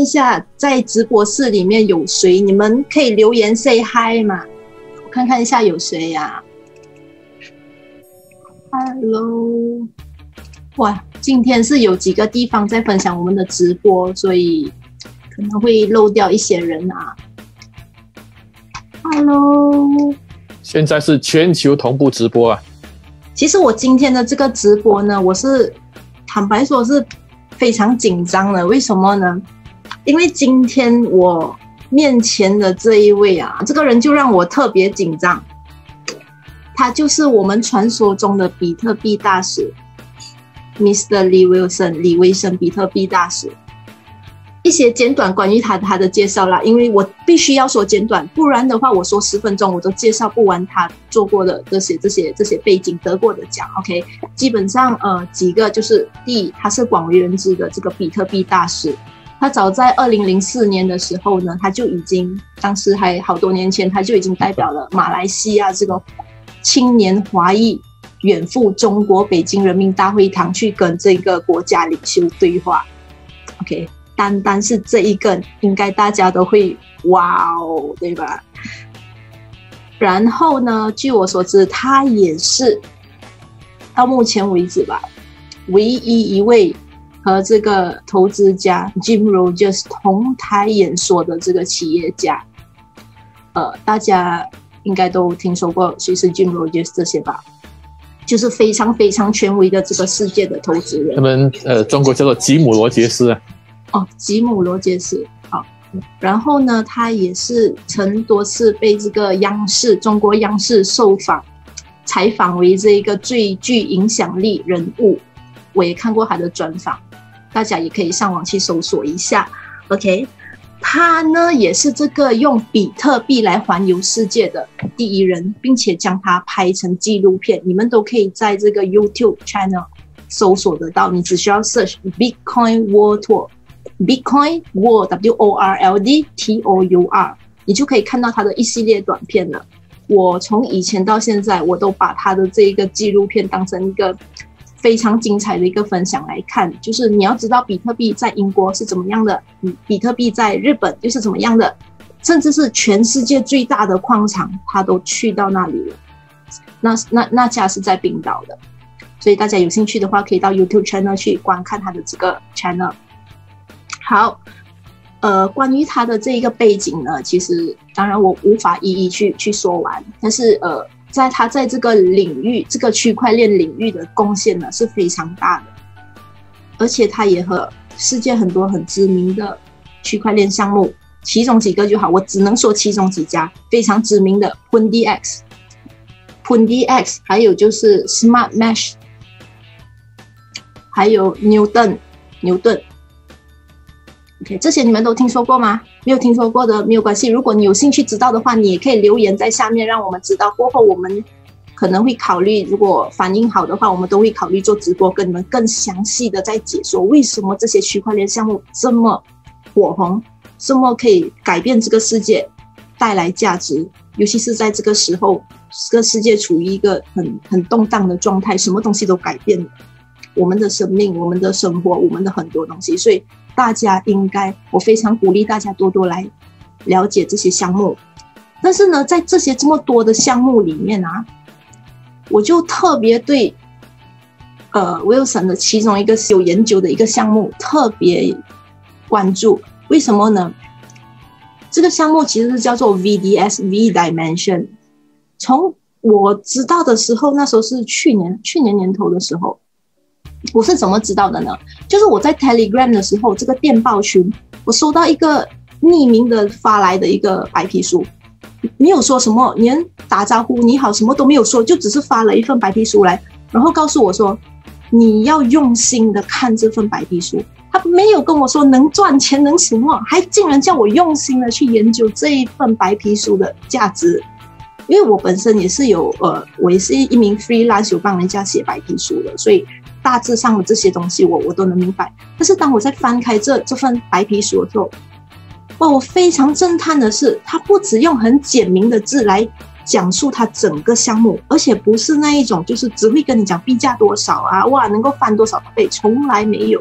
一下在直播室里面有谁，你们可以留言 say hi 嘛？我看看一下有谁呀？Hello， 哇，今天是有几个地方在分享我们的直播，所以可能会漏掉一些人啊。Hello， 现在是全球同步直播啊。 其实我今天的这个直播呢，我是坦白说是非常紧张的。为什么呢？因为今天我面前的这一位啊，这个人就让我特别紧张。他就是我们传说中的比特币大使 Mr. Lee Wilson 李威森比特币大使。一些简短关于他的介绍啦，因为我必须要说简短，不然的话我说10分钟我都介绍不完他做过的这些背景，得过的奖。 OK， 基本上几个就是第一，他是广为人知的这个比特币大使。他早在2004年的时候呢，他就已经，当时还好多年前，他就已经代表了马来西亚这个青年华裔远赴中国北京人民大会堂去跟这个国家领袖对话。 OK， 单是这一个应该大家都会哇哦，对吧？然后呢，据我所知，他也是到目前为止吧唯一一位和这个投资家 Jim Rogers 同台演说的这个企业家。大家应该都听说过谁是 Jim Rogers 这些吧，就是非常非常权威的这个世界的投资人。 他们中国叫做吉姆罗杰斯啊。 哦，吉姆罗杰斯。好，然后呢，他也是曾多次被这个中国央视采访为这个最具影响力人物。我也看过他的专访，大家也可以上网去搜索一下。 OK， 他呢也是这个用比特币来环游世界的第一人，并且将它拍成纪录片，你们都可以在这个 YouTube channel 搜索得到，你只需要 search Bitcoin World Tour Bitcoin World WORLD TOUR， 你就可以看到他的一系列短片了。我从以前到现在，我都把他的这个纪录片当成一个非常精彩的一个分享来看。就是你要知道比特币在英国是怎么样的，比特币在日本又是怎么样的，甚至是全世界最大的矿场他都去到那里了。那家是在冰岛的，所以大家有兴趣的话可以到 YouTube channel 去观看他的这个 channel。 好，关于他的这一个背景呢，其实当然我无法一一去说完，但是他在这个领域，这个区块链领域的贡献呢是非常大的，而且他也和世界很多很知名的区块链项目，其中几个就好，我只能说其中几家非常知名的 PundiX， 还有就是 Smart Mesh， 还有牛顿。OK， 这些你们都听说过吗？没有听说过的没有关系，如果你有兴趣知道的话，你也可以留言在下面让我们知道，过后我们可能会考虑，如果反应好的话，我们都会考虑做直播，跟你们更详细的再解说为什么这些区块链项目这么火红，这么可以改变这个世界，带来价值，尤其是在这个时候，这个世界处于一个很动荡的状态，什么东西都改变了，我们的生命，我们的生活，我们的很多东西，所以大家我非常鼓励大家多多来了解这些项目。但是呢，在这些这么多的项目里面啊，我就特别对Wilson 的其中一个有研究的一个项目特别关注。为什么呢？这个项目其实是叫做 VDS V Dimension。 从我知道的时候，那时候是去年年头的时候，我是怎么知道的呢？就是我在 Telegram 的时候，这个电报群，我收到一个匿名的发来的一个白皮书，没有说什么，连打招呼你好什么都没有说，就只是发了一份白皮书来，然后告诉我说你要用心的看这份白皮书。他没有跟我说能赚钱能什么，还竟然叫我用心的去研究这一份白皮书的价值。因为我本身也是我也是一名 freelance， 有帮人家写白皮书的，所以大致上的这些东西我都能明白。但是当我在翻开这份白皮书的时候，我非常震撼的是，他不只用很简明的字来讲述他整个项目，而且不是那一种就是只会跟你讲币价多少啊，哇能够翻多少倍，从来没有。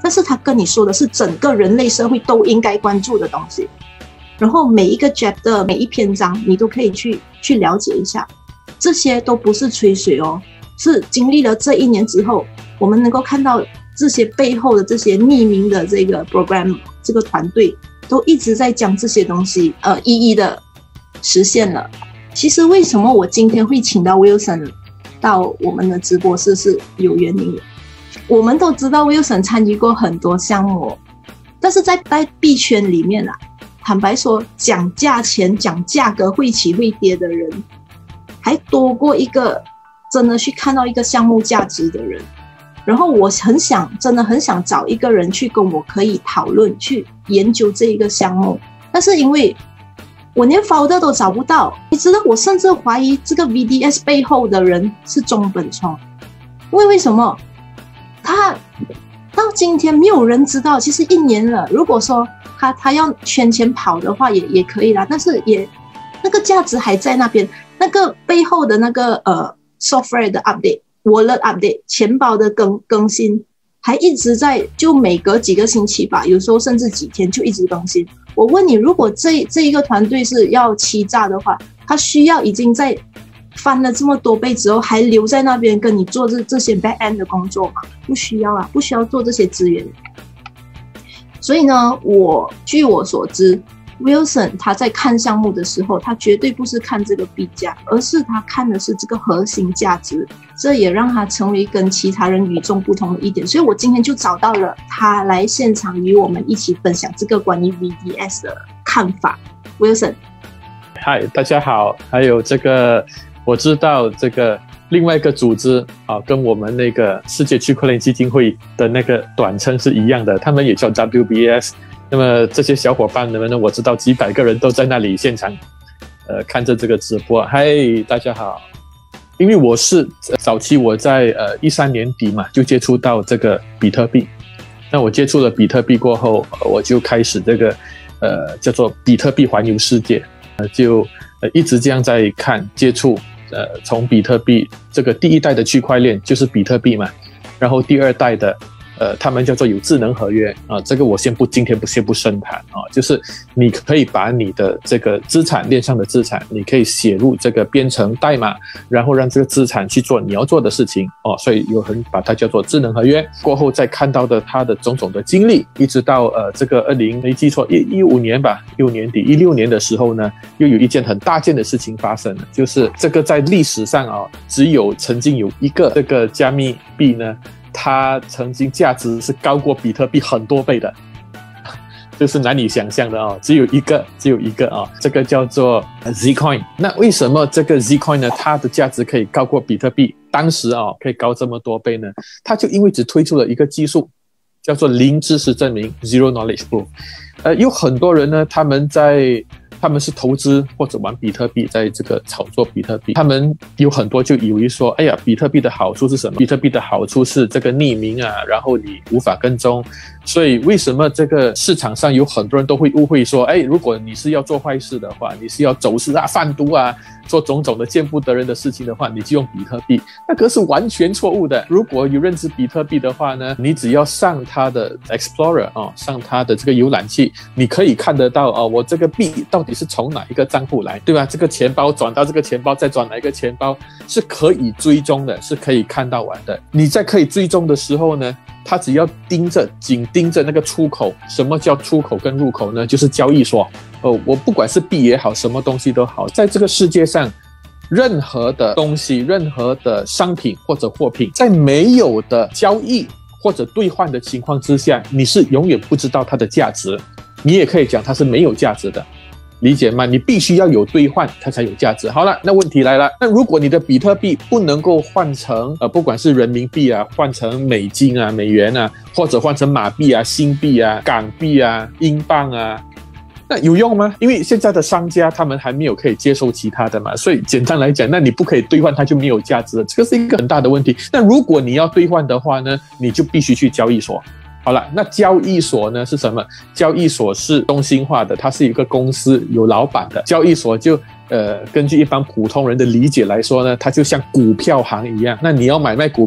但是他跟你说的是整个人类社会都应该关注的东西。然后每一个 chapter 每一篇章你都可以去了解一下，这些都不是吹水哦，是经历了这1年之后，我们能够看到这些背后的这些匿名的这个 program 这个团队都一直在将这些东西一一的实现了。其实为什么我今天会请到 Wilson 到我们的直播室是有原因的。我们都知道 Wilson 参与过很多项目，但是在币圈里面啊，坦白说讲价钱讲价格会起会跌的人还多过一个真的去看到一个项目价值的人。然后我真的很想找一个人去跟我可以讨论去研究这一个项目，但是因为我连 founder 都找不到，你知道我甚至怀疑这个 VDS 背后的人是中本聪。为什么他到今天没有人知道？其实1年了，如果说他要圈钱跑的话也可以啦，但是也那个价值还在那边，那个背后的那个software 的 update wallet update 钱包的更新还一直在，就每隔几个星期吧，有时候甚至几天就一直更新。我问你，如果这一个团队是要欺诈的话，他需要已经在翻了这么多倍之后还留在那边跟你做这些 back end 的工作吗？不需要啊，不需要做这些资源。所以呢，据我所知 Wilson 他在看项目的时候，他绝对不是看这个币价，而是他看的是这个核心价值，这也让他成为跟其他人与众不同的一点。所以我今天就找到了他来现场与我们一起分享这个关于 VDS 的看法。 Wilson， 嗨，大家好。还有这个我知道这个另外一个组织跟我们那个世界区块链基金会的那个短称是一样的，他们也叫 WBS。那么这些小伙伴们呢，我知道几百个人都在那里现场看着这个直播。嗨，大家好。因为我是早期我在13年底嘛就接触到这个比特币，那我接触了比特币过后，我就开始这个叫做比特币环游世界，就一直这样在看接触从比特币这个第一代的区块链就是比特币嘛，然后第2代的他们叫做有智能合约这个我今天先不深谈就是你可以把你的这个资产链上的资产，你可以写入这个编程代码，然后让这个资产去做你要做的事情所以有人把它叫做智能合约。过后再看到的它的种种的经历，一直到这个没记错15年吧，15年底16年的时候呢，又有一件很大件的事情发生了，就是这个在历史上曾经有一个这个加密币呢，它曾经价值是高过比特币很多倍的，就是难以想象的只有一个这个叫做 Zcoin。 那为什么这个 Zcoin 呢它的价值可以高过比特币，当时可以高这么多倍呢？它就因为只推出了一个技术叫做零知识证明 Zero Knowledge Proof。有很多人呢他们是投资或者玩比特币，在这个炒作比特币，他们有很多就以为说，哎呀，比特币的好处是什么？比特币的好处是这个匿名然后你无法跟踪。所以为什么这个市场上有很多人都会误会说，如果你是要做坏事的话，你是要走私贩毒做种种的见不得人的事情的话，你就用比特币，那个是完全错误的。如果有认知比特币的话呢，你只要上它的 Explorer 上它的这个浏览器，你可以看得到我这个币到底是从哪一个账户来，对吧？这个钱包转到这个钱包，再转哪一个钱包，是可以追踪的，是可以看到完的。你在可以追踪的时候呢，它只要紧盯着那个出口。什么叫出口跟入口呢？就是交易所。我不管是币也好，什么东西都好，在这个世界上任何的东西，任何的商品或者货品，在没有的交易或者兑换的情况之下，你是永远不知道它的价值。你也可以讲它是没有价值的，理解吗？你必须要有兑换它才有价值。好了，那问题来了，那如果你的比特币不能够换成不管是人民币换成美金美元或者换成马币新币港币英镑那有用吗？因为现在的商家他们还没有可以接受其他的嘛，所以简单来讲，那你不可以兑换它就没有价值了，这个是一个很大的问题。那如果你要兑换的话呢，你就必须去交易所。好了，那交易所呢是什么？交易所是中心化的，它是一个公司有老板的。交易所就根据一般普通人的理解来说呢，它就像股票行一样。那你要买卖股票，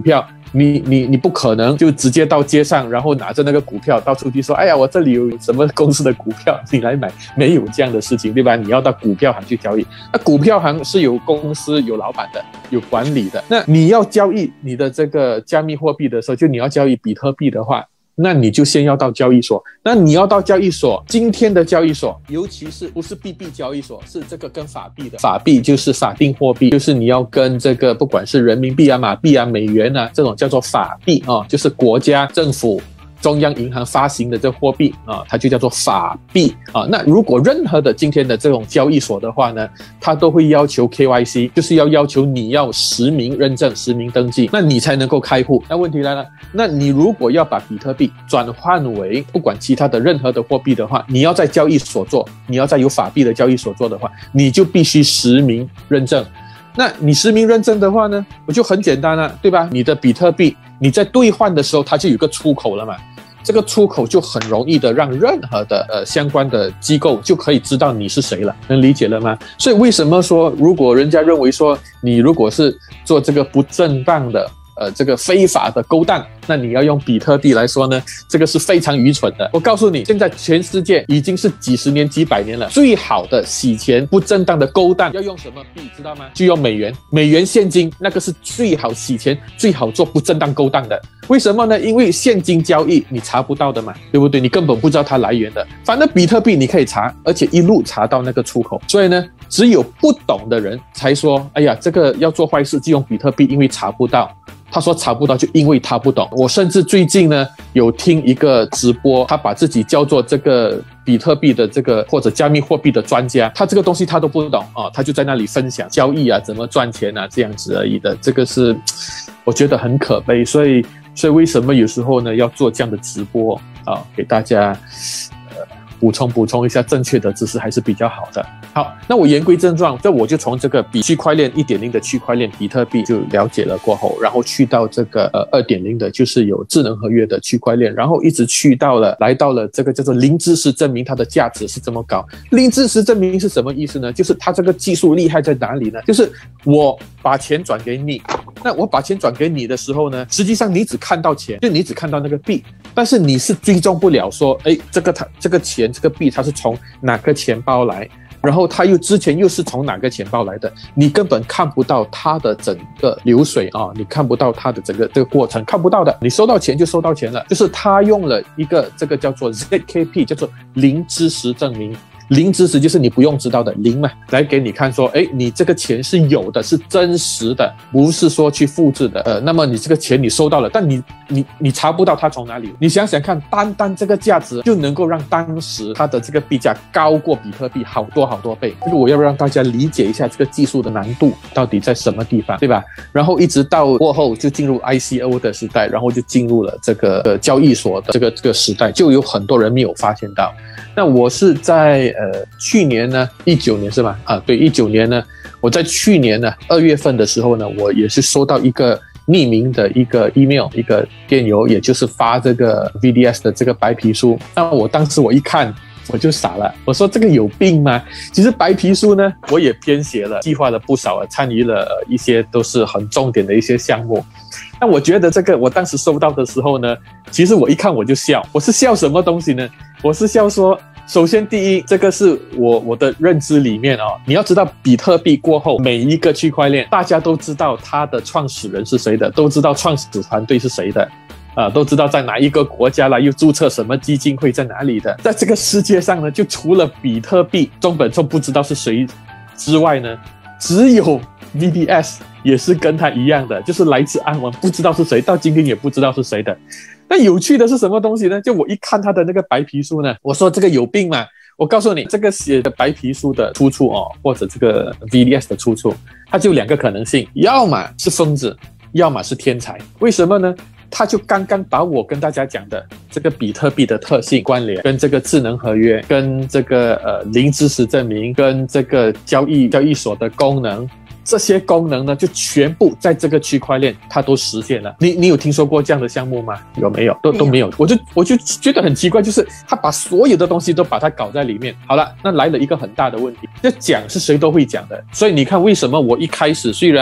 你不可能就直接到街上，然后拿着那个股票到处去说，哎呀，我这里有什么公司的股票，你来买，没有这样的事情，对吧？你要到股票行去交易，那股票行是有公司、有老板的、有管理的。那你要交易你的这个加密货币的时候，就你要交易比特币的话，那你就先要到交易所。那你要到交易所，今天的交易所，尤其是不是币币交易所，是这个跟法币的。法币就是法定货币，就是你要跟这个不管是人民币啊、马币啊、美元啊，这种叫做法币啊，就是国家政府中央银行发行的这货币啊，它就叫做法币啊。那如果任何的今天的这种交易所的话呢，它都会要求 KYC， 就是要求你要实名认证、实名登记，那你才能够开户。那问题来了，那你如果要把比特币转换为不管其他的任何的货币的话，你要在交易所做，你要在有法币的交易所做的话，你就必须实名认证。那你实名认证的话呢，我就很简单了，对吧？你的比特币你在兑换的时候，它就有个出口了嘛，这个出口就很容易的让任何的相关的机构就可以知道你是谁了，能理解了吗？所以为什么说如果人家认为说你如果是做这个不正当的这个非法的勾当，那你要用比特币来说呢，这个是非常愚蠢的。我告诉你，现在全世界已经是几十年、几百年了，最好的洗钱不正当的勾当要用什么币知道吗？就用美元，美元现金，那个是最好洗钱、最好做不正当勾当的。为什么呢？因为现金交易你查不到的嘛，对不对？你根本不知道它来源的。反正比特币你可以查，而且一路查到那个出口。所以呢，只有不懂的人才说，哎呀，这个要做坏事就用比特币，因为查不到。他说查不到就因为他不懂。我甚至最近呢有听一个直播，他把自己叫做这个比特币的这个或者加密货币的专家，他这个东西他都不懂啊，他就在那里分享交易啊，怎么赚钱啊，这样子而已的。这个是我觉得很可悲，所以为什么有时候呢要做这样的直播啊，给大家补充一下正确的知识还是比较好的。好，那我言归正传，这我就从这个区块链 1.0 的区块链比特币就了解了过后，然后去到这个2.0 的就是有智能合约的区块链，然后一直来到了这个叫做零知识证明它的价值是这么高。零知识证明是什么意思呢？就是它这个技术厉害在哪里呢？就是我把钱转给你，那我把钱转给你的时候呢，实际上你只看到钱，就你只看到那个币，但是你是追踪不了说，哎，这个钱这个币它是从哪个钱包来，然后它之前又是从哪个钱包来的，你根本看不到它的整个流水啊，你看不到它的整个这个过程，看不到的。你收到钱就收到钱了，就是它用了一个这个叫做 ZKP， 叫做零知识证明。零知识就是你不用知道的零嘛，来给你看说，哎，你这个钱是有的，是真实的，不是说去复制的。那么你这个钱你收到了，但你查不到它从哪里。你想想看，单这个价值就能够让当时它的这个币价高过比特币好多倍。这个我要让大家理解一下这个技术的难度到底在什么地方，对吧？然后一直到过后就进入 ICO 的时代，然后就进入了这个交易所的这个时代，就有很多人没有发现到。那我是在去年呢，19年是吧？对，19年呢，我在去年呢2月份的时候呢，我也是收到一个匿名的一个 email， 一个电邮，也就是发这个 VDS 的这个白皮书。那我当时我一看我就傻了，我说这个有病吗？其实白皮书呢我也编写了，计划了不少，参与了一些都是很重点的一些项目。但我觉得这个我当时收到的时候呢，其实我一看我就笑。我是笑什么东西呢？我是笑说，首先第一，这个是我的认知里面你要知道比特币过后每一个区块链大家都知道它的创始人是谁的，都知道创始团队是谁的，都知道在哪一个国家了，又注册什么基金会在哪里的。在这个世界上呢，就除了比特币中本聪不知道是谁之外呢，只有 VDS 也是跟他一样的，就是来自安文，不知道是谁，到今天也不知道是谁的。那有趣的是什么东西呢？就我一看他的那个白皮书呢，我说这个有病嘛。我告诉你，这个写的白皮书的出处或者这个 VDS 的出处，它就2个可能性，要么是疯子，要么是天才。为什么呢？他就刚刚把我跟大家讲的这个比特币的特性关联，跟这个智能合约，跟这个零知识证明，跟这个交易所的功能，这些功能呢就全部在这个区块链它都实现了。你有听说过这样的项目吗？有没有？都没有。我就觉得很奇怪，就是他把所有的东西都把它搞在里面。好了，那来了一个很大的问题，这讲是谁都会讲的。所以你看为什么我一开始虽然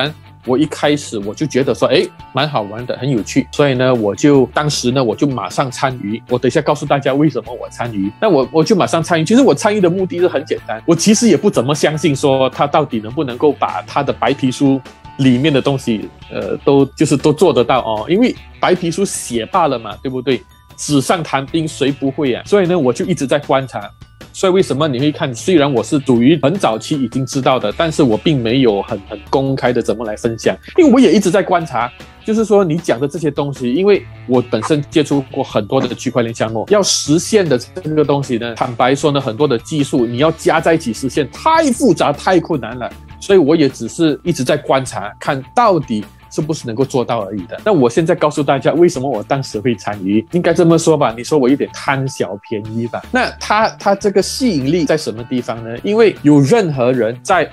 我一开始我就觉得说，诶，蛮好玩的，很有趣，所以呢，当时呢我就马上参与。我等一下告诉大家为什么我参与。那我就马上参与。其实我参与的目的是很简单，我其实也不怎么相信说他到底能不能够把他的白皮书里面的东西，都做得到哦，因为白皮书写罢了嘛，对不对？纸上谈兵谁不会啊？所以呢，我就一直在观察。所以为什么你会看，虽然我是属于很早期已经知道的，但是我并没有很公开的怎么来分享，因为我也一直在观察。就是说你讲的这些东西，因为我本身接触过很多的区块链项目，要实现的这个东西呢，坦白说呢，很多的技术你要加在一起实现，太复杂太困难了，所以我也只是一直在观察，看到底是不是能够做到而已的。那我现在告诉大家为什么我当时会参与，应该这么说吧，你说我有点贪小便宜吧。那它这个吸引力在什么地方呢？因为有任何人在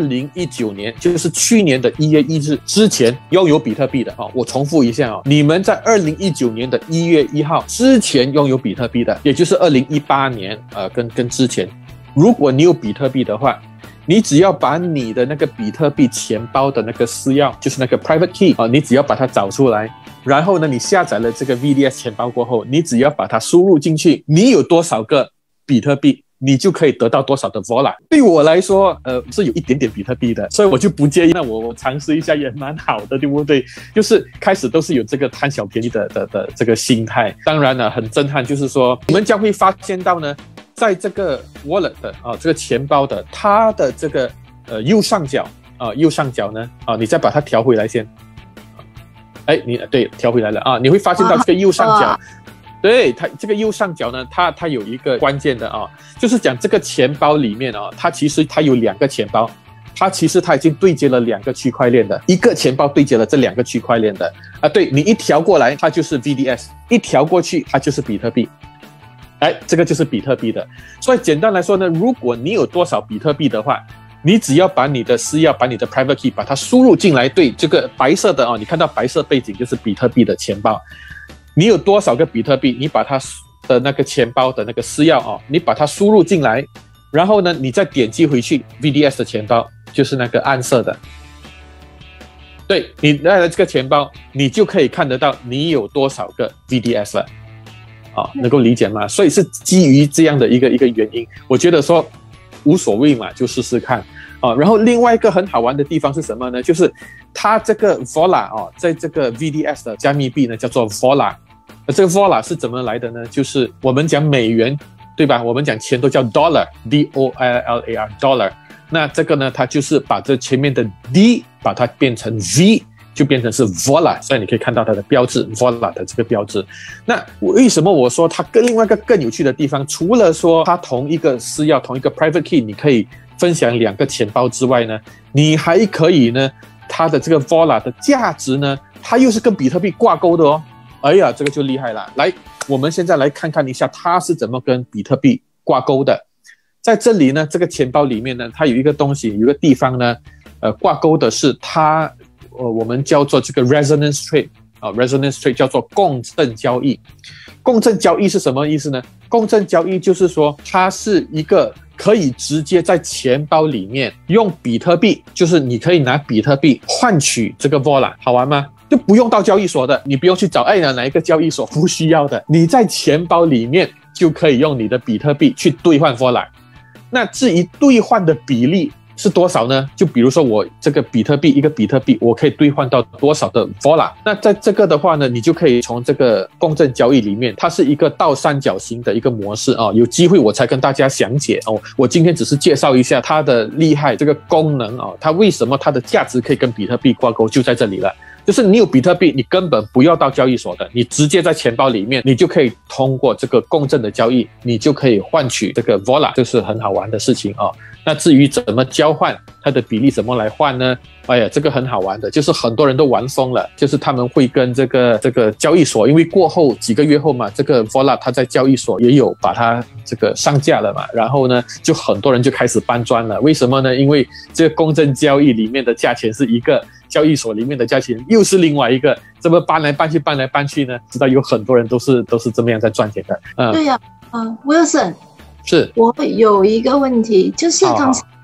2019年，就是去年的1月1日之前拥有比特币的，我重复一下，你们在2019年的1月1号之前拥有比特币的，也就是2018年跟之前，如果你有比特币的话，你只要把你的那个比特币钱包的那个私钥，就是那个 private key 你只要把它找出来，然后呢，你下载了这个 VDS 钱包过后，你只要把它输入进去，你有多少个比特币，你就可以得到多少的 Vola。对我来说，是有一点点比特币的，所以我就不介意。那我尝试一下也蛮好的，对不对？就是开始都是有这个贪小便宜的这个心态。当然呢，很震撼，就是说你们将会发现到呢，在这个 wallet 的这个钱包的它的这个右上角呢你再把它调回来先。对，调回来了啊！你会发现到这个右上角。对，它这个右上角呢，它有一个关键的就是讲这个钱包里面它其实它有2个钱包，它已经对接了2个区块链的，一个钱包对接了这2个区块链的对，你一调过来它就是 VDS， 一调过去它就是比特币。这个就是比特币的。所以简单来说呢，如果你有多少比特币的话，你只要把你的私钥，把你的 private key 把它输入进来，对，这个白色的你看到白色背景就是比特币的钱包。你有多少个比特币，你把它的那个钱包的那个私钥你把它输入进来，然后呢，你再点击回去 VDS 的钱包，就是那个暗色的。对，你带了这个钱包，你就可以看得到你有多少个 VDS 了。能够理解吗？所以是基于这样的一个原因，我觉得说无所谓嘛，就试试看然后另外一个很好玩的地方是什么呢？就是它这个 Vola 在这个 VDS 的加密币呢叫做 Vola。这个 Vola 是怎么来的呢？就是我们讲美元，对吧？我们讲钱都叫 dollar， D-O-L-L-A-R dollar。那这个呢，它就是把这前面的 D 把它变成 V。就变成是 Vola， 所以你可以看到它的标志 Vola 的这个标志。那为什么我说它另外一个更有趣的地方，除了说它同一个私钥同一个 private key 你可以分享2个钱包之外呢，你还可以呢，它的这个 Vola 的价值呢，它又是跟比特币挂钩的哎呀，这个就厉害了。来，我们现在来看看一下它是怎么跟比特币挂钩的。在这里呢，这个钱包里面呢，它有一个东西，有一个地方呢挂钩的是它我们叫做这个 resonance trade resonance trade 叫做共振交易。共振交易是什么意思呢？共振交易就是说它是一个可以直接在钱包里面用比特币，就是你可以拿比特币换取这个 Vola， 好玩吗？就不用到交易所的，你不用去找哪一个交易所，不需要的，你在钱包里面就可以用你的比特币去兑换 Vola。 那至于兑换的比例是多少呢？就比如说我这个比特币一个比特币我可以兑换到多少的 Vola。 那在这个的话呢，你就可以从这个共振交易里面，它是一个倒三角形的一个模式有机会我才跟大家详解我今天只是介绍一下它的厉害，这个功能它为什么它的价值可以跟比特币挂钩，就在这里了。就是你有比特币，你根本不要到交易所的，你直接在钱包里面，你就可以通过这个共振的交易，你就可以换取这个 Vola， 这是很好玩的事情那至于怎么交换，它的比例怎么来换呢？哎呀，这个很好玩的，就是很多人都玩疯了，就是他们会跟这个交易所，因为过后几个月后嘛，这个 Vola 它在交易所也有把它这个上架了嘛，然后呢，就很多人就开始搬砖了。为什么呢？因为这个共振交易里面的价钱是一个，交易所里面的价钱又是另外一个，这么搬来搬去呢，知道有很多人都是这么样在赚钱的。 对呀，Wilson。 是， 我有一个问题，就是刚才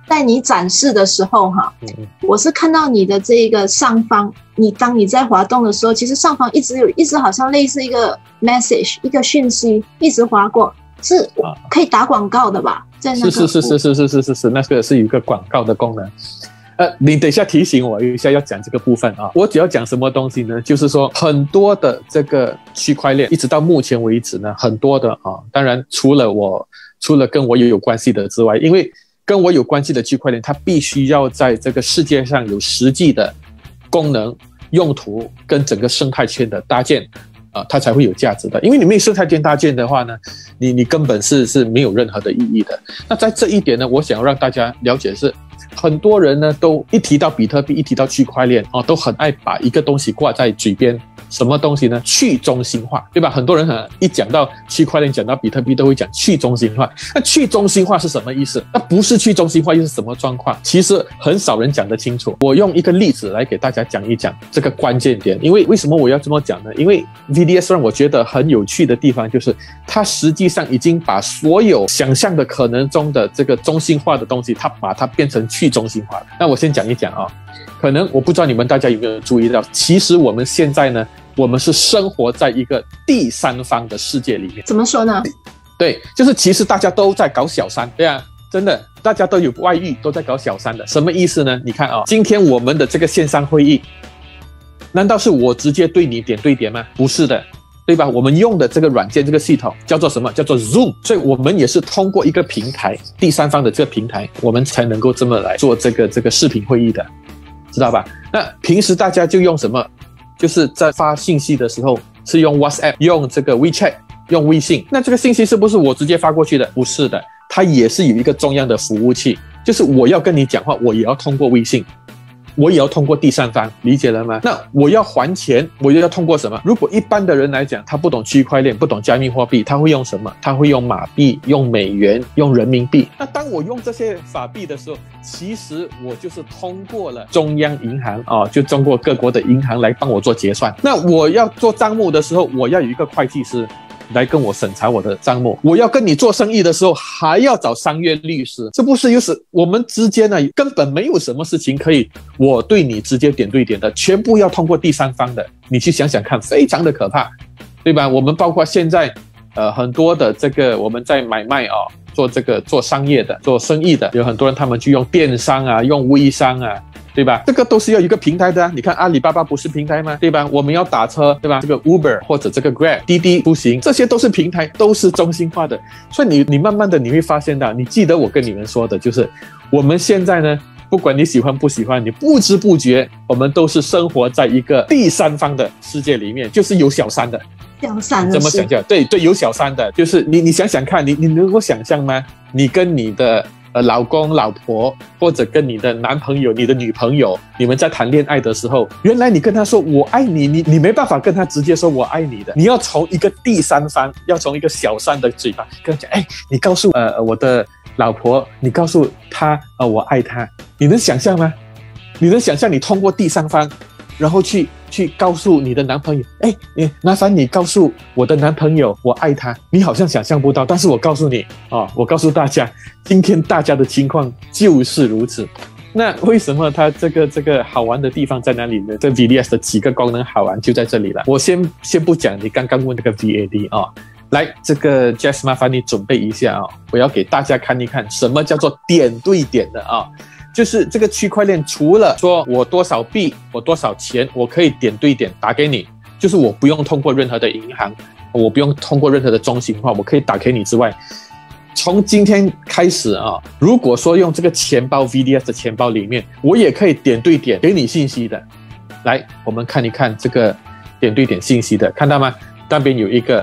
在你展示的时候哈，我是看到你的这个上方，当你在滑动的时候，其实上方一直好像类似一个 message 一个讯息一直滑过，是可以打广告的吧？在那个是，那个是有一个广告的功能。你等一下提醒我一下要讲这个部分啊。我只要讲什么东西呢？就是说很多的这个区块链，一直到目前为止呢，很多的当然除了跟我也有关系的之外，因为跟我有关系的区块链，它必须要在这个世界上有实际的功能、用途跟整个生态圈的搭建，它才会有价值的。因为你没有生态圈搭建的话呢，你根本是没有任何的意义的。那在这一点呢，我想要让大家了解的是，很多人呢都一提到比特币，一提到区块链都很爱把一个东西挂在嘴边。什么东西呢？去中心化，对吧？很多人一讲到区块链，讲到比特币，都会讲去中心化。那去中心化是什么意思？那不是去中心化又是什么状况？其实很少人讲得清楚。我用一个例子来给大家讲一讲这个关键点。因为为什么我要这么讲呢？因为 VDS 让我觉得很有趣的地方，就是它实际上已经把所有想象的可能中的这个中心化的东西，它把它变成去中心化了。那我先讲一讲可能我不知道你们大家有没有注意到，其实我们现在呢，我们是生活在一个第三方的世界里面。 怎么说呢？ 对，就是其实大家都在搞小三，对啊，真的，大家都有外遇，都在搞小三的。什么意思呢？你看今天我们的这个线上会议，难道是我直接对你点对点吗？不是的，对吧？我们用的这个软件，这个系统叫做什么？叫做 Zoom。所以我们也是通过一个平台，第三方的这个平台，我们才能够这么来做这个视频会议的，知道吧？那平时大家就用什么？就是在发信息的时候是用 WhatsApp， 用这个 WeChat， 用微信。那这个信息是不是我直接发过去的？不是的，它也是有一个中央的服务器，就是我要跟你讲话，我也要通过微信，我也要通过第三方，理解了吗？那我要还钱，我又要通过什么？如果一般的人来讲，他不懂区块链，不懂加密货币，他会用什么？他会用马币，用美元，用人民币。那当我用这些法币的时候，其实我就是通过了中央银行就通过各国的银行来帮我做结算。那我要做账目的时候，我要有一个会计师来跟我审查我的账目。我要跟你做生意的时候，还要找商业律师。这不是就是我们之间呢，根本没有什么事情可以我对你直接点对点的，全部要通过第三方的。你去想想看，非常的可怕，对吧？我们包括现在很多的这个我们在买卖做商业的，做生意的，有很多人他们去用电商用微商对吧？这个都是要有一个平台的你看阿里巴巴不是平台吗？对吧？我们要打车，对吧？这个 Uber 或者这个 Grab 滴滴出行，这些都是平台，都是中心化的。所以你慢慢的你会发现到，你记得我跟你们说的，就是我们现在呢，不管你喜欢不喜欢，你不知不觉我们都是生活在一个第三方的世界里面，就是有小三的。 小三怎么想象？对，有小三的，就是你想想看，你能够想象吗？你跟你的老公老婆，或者跟你的男朋友你的女朋友，你们在谈恋爱的时候，原来你跟他说我爱你，你没办法跟他直接说我爱你的，你要从一个第三方，要从一个小三的嘴巴跟他讲，你告诉我的老婆，你告诉他我爱他。你能想象吗？你能想象你通过第三方然后去告诉你的男朋友，麻烦你告诉我的男朋友我爱他。你好像想象不到，但是我告诉你我告诉大家，今天大家的情况就是如此。那为什么它这个好玩的地方在哪里呢？这 VDS 的几个功能好玩就在这里了。我先不讲你刚刚问那个 VAD 来，这个 Jess 麻烦你准备一下我要给大家看一看什么叫做点对点的就是这个区块链，除了说我多少币，我多少钱，我可以点对点打给你，就是我不用通过任何的银行，我不用通过任何的中心化，我可以打给你之外，从今天开始如果说用这个钱包 VDS 的钱包里面，我也可以点对点给你信息的。来，我们看一看这个点对点信息的，看到吗？那边有一个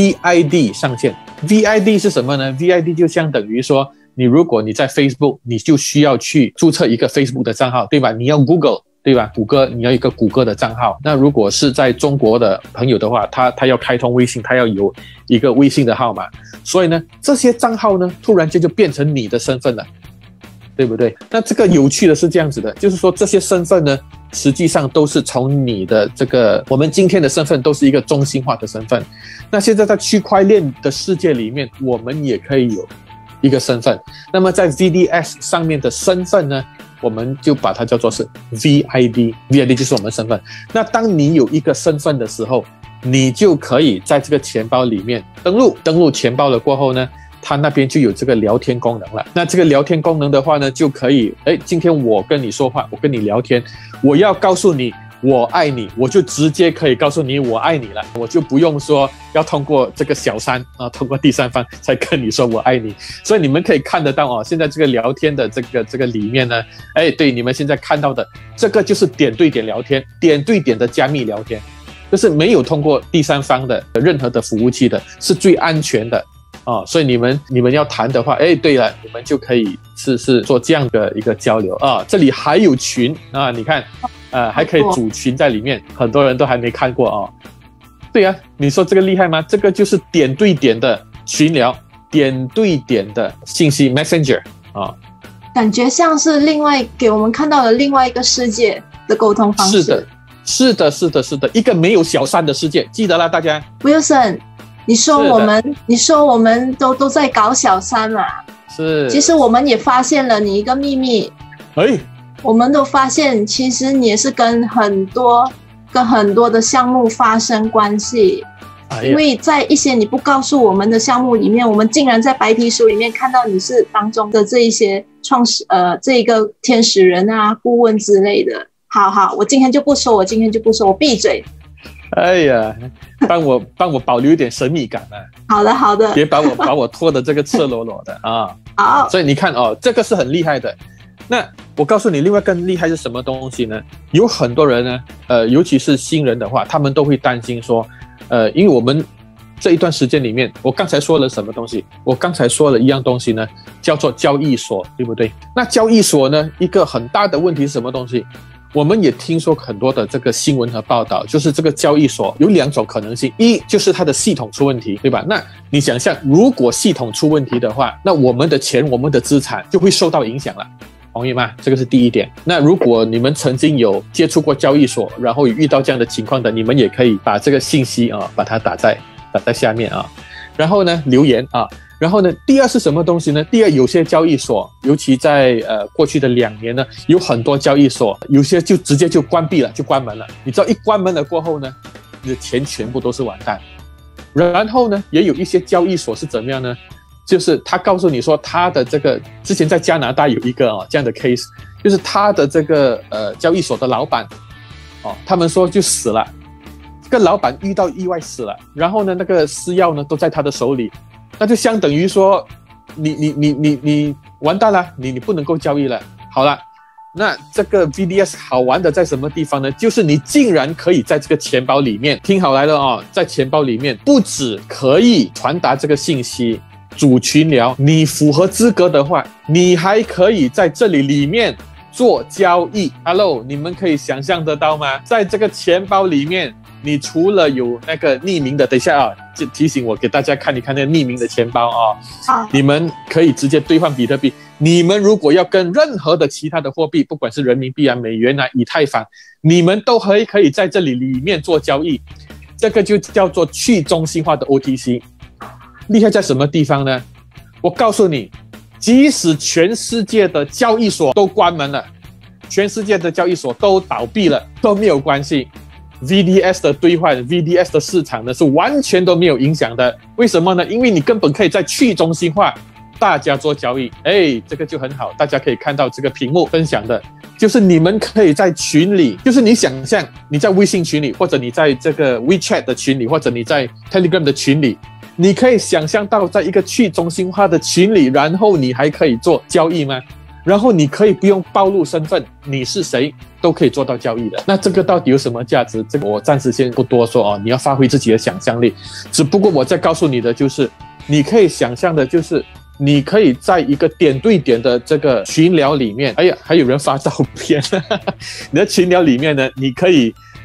VID 上线。 VID 是什么呢？ VID 就相等于说，如果你在 Facebook， 你就需要去注册一个 Facebook 的账号，对吧？你要 Google， 对吧？谷歌，你要一个谷歌的账号。那如果是在中国的朋友的话，他要开通微信，他要有一个微信的号码。所以呢，这些账号呢，突然间就变成你的身份了，对不对？那这个有趣的是这样子的，就是说这些身份呢，实际上都是从你的我们今天的身份都是一个中心化的身份。那现在在区块链的世界里面，我们也可以有一个身份。那么在 VDS 上面的身份呢，我们就把它叫做是 VID，VID 就是我们身份。那当你有一个身份的时候，你就可以在这个钱包里面登录钱包了过后呢，它那边就有这个聊天功能了。那这个聊天功能的话呢，就可以，今天我跟你说话，我跟你聊天，我要告诉你我爱你，我就直接可以告诉你我爱你了，我就不用说要通过这个小三啊，通过第三方才跟你说我爱你。所以你们可以看得到哦，现在这个聊天的这个里面呢，对，你们现在看到的这个就是点对点聊天，点对点的加密聊天，就是没有通过第三方的任何的服务器的，是最安全的。所以你们要谈的话，对了，你们就可以是做这样的一个交流啊。这里还有群啊，你看，还可以组群在里面，很多人都还没看过啊。对啊，你说这个厉害吗？这个就是点对点的群聊，点对点的信息 Messenger 啊， 感觉像是另外给我们看到了另外一个世界的沟通方式。是的，一个没有小三的世界，记得啦，大家。Wilson。你说我们都在搞小三嘛？ 是。 其实我们也发现了你一个秘密。我们都发现，其实你也是跟很多的项目发生关系。因为在一些你不告诉我们的项目里面，我们竟然在白皮书里面看到你是当中的这一些这一个天使人啊、顾问之类的。好，我今天就不说，我闭嘴。 哎呀，帮我保留一点神秘感啊！ 好的， 别把我拖得这个赤裸裸的啊！ 好， 所以你看哦，这个是很厉害的。那我告诉你，另外更厉害是什么东西呢？有很多人呢，尤其是新人的话，他们都会担心说，因为我们这一段时间里面，我刚才说了什么东西？我刚才说了一样东西呢，叫做交易所，对不对？那交易所呢，一个很大的问题是什么东西？我们也听说很多的这个新闻和报道，就是这个交易所有两种可能性，一就是它的系统出问题，对吧？那你想象，如果系统出问题的话，那我们的钱、我们的资产就会受到影响了，同意吗？这个是第一点。那如果你们曾经有接触过交易所，然后遇到这样的情况的，你们也可以把这个信息把它打在下面啊，然后呢留言啊。然后呢，第二是什么东西呢？第二，有些交易所，尤其在过去的2年呢，有很多交易所，有些就直接就关闭了，就关门了。你知道，一关门了过后呢，你的钱全部都是完蛋。然后呢，也有一些交易所是怎么样呢？就是他告诉你说，他的这个之前在加拿大有一个这样的 case， 就是他的这个交易所的老板他们说就死了，这个老板遇到意外死了，然后呢，那个私钥呢都在他的手里。那就相等于说，你完蛋了，你不能够交易了。好了，那这个 VDS 好玩的在什么地方呢？就是你竟然可以在这个钱包里面，听好来了在钱包里面不只可以传达这个信息、组群聊，你符合资格的话，你还可以在这里面做交易。Hello， 你们可以想象得到吗？在这个钱包里面，你除了有那个匿名的，等一下就提醒我给大家看一看那个匿名的钱包你们可以直接兑换比特币。你们如果要跟任何的其他的货币，不管是人民币美元以太坊，你们都可以在这里面做交易。这个就叫做去中心化的 OTC。厉害在什么地方呢？我告诉你，即使全世界的交易所都关门了，全世界的交易所都倒闭了，都没有关系。VDS 的兑换 VDS 的市场呢是完全都没有影响的。为什么呢？因为你根本可以在去中心化大家做交易。这个就很好，大家可以看到这个屏幕分享的就是你们可以在群里，就是你想象你在微信群里，或者你在这个 WeChat 的群里，或者你在 Telegram 的群里，你可以想象到在一个去中心化的群里，然后你还可以做交易吗？然后你可以不用暴露身份，你是谁都可以做到交易的。那这个到底有什么价值？这个我暂时先不多说你要发挥自己的想象力。只不过我在告诉你的就是，你可以想象的就是，你可以在一个点对点的这个群聊里面，还有人发照片，你的群聊里面呢，你可以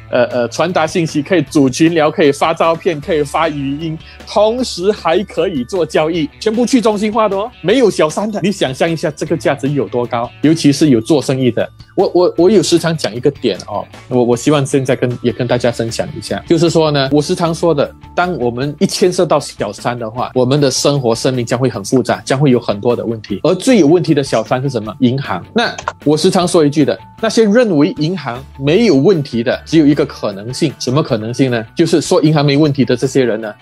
传达信息，可以组群聊，可以发照片，可以发语音，同时还可以做交易，全部去中心化的哦，没有小三的。你想象一下这个价值有多高，尤其是有做生意的。我有时常讲一个点哦，我希望现在也跟大家分享一下，就是说呢，我时常说的，当我们一牵涉到小三的话，我们的生活生命将会很复杂，将会有很多的问题。而最有问题的小三是什么？银行。那我时常说一句的，那些认为银行没有问题的，只有一个可能性，什么可能性呢？就是说银行没问题的这些人呢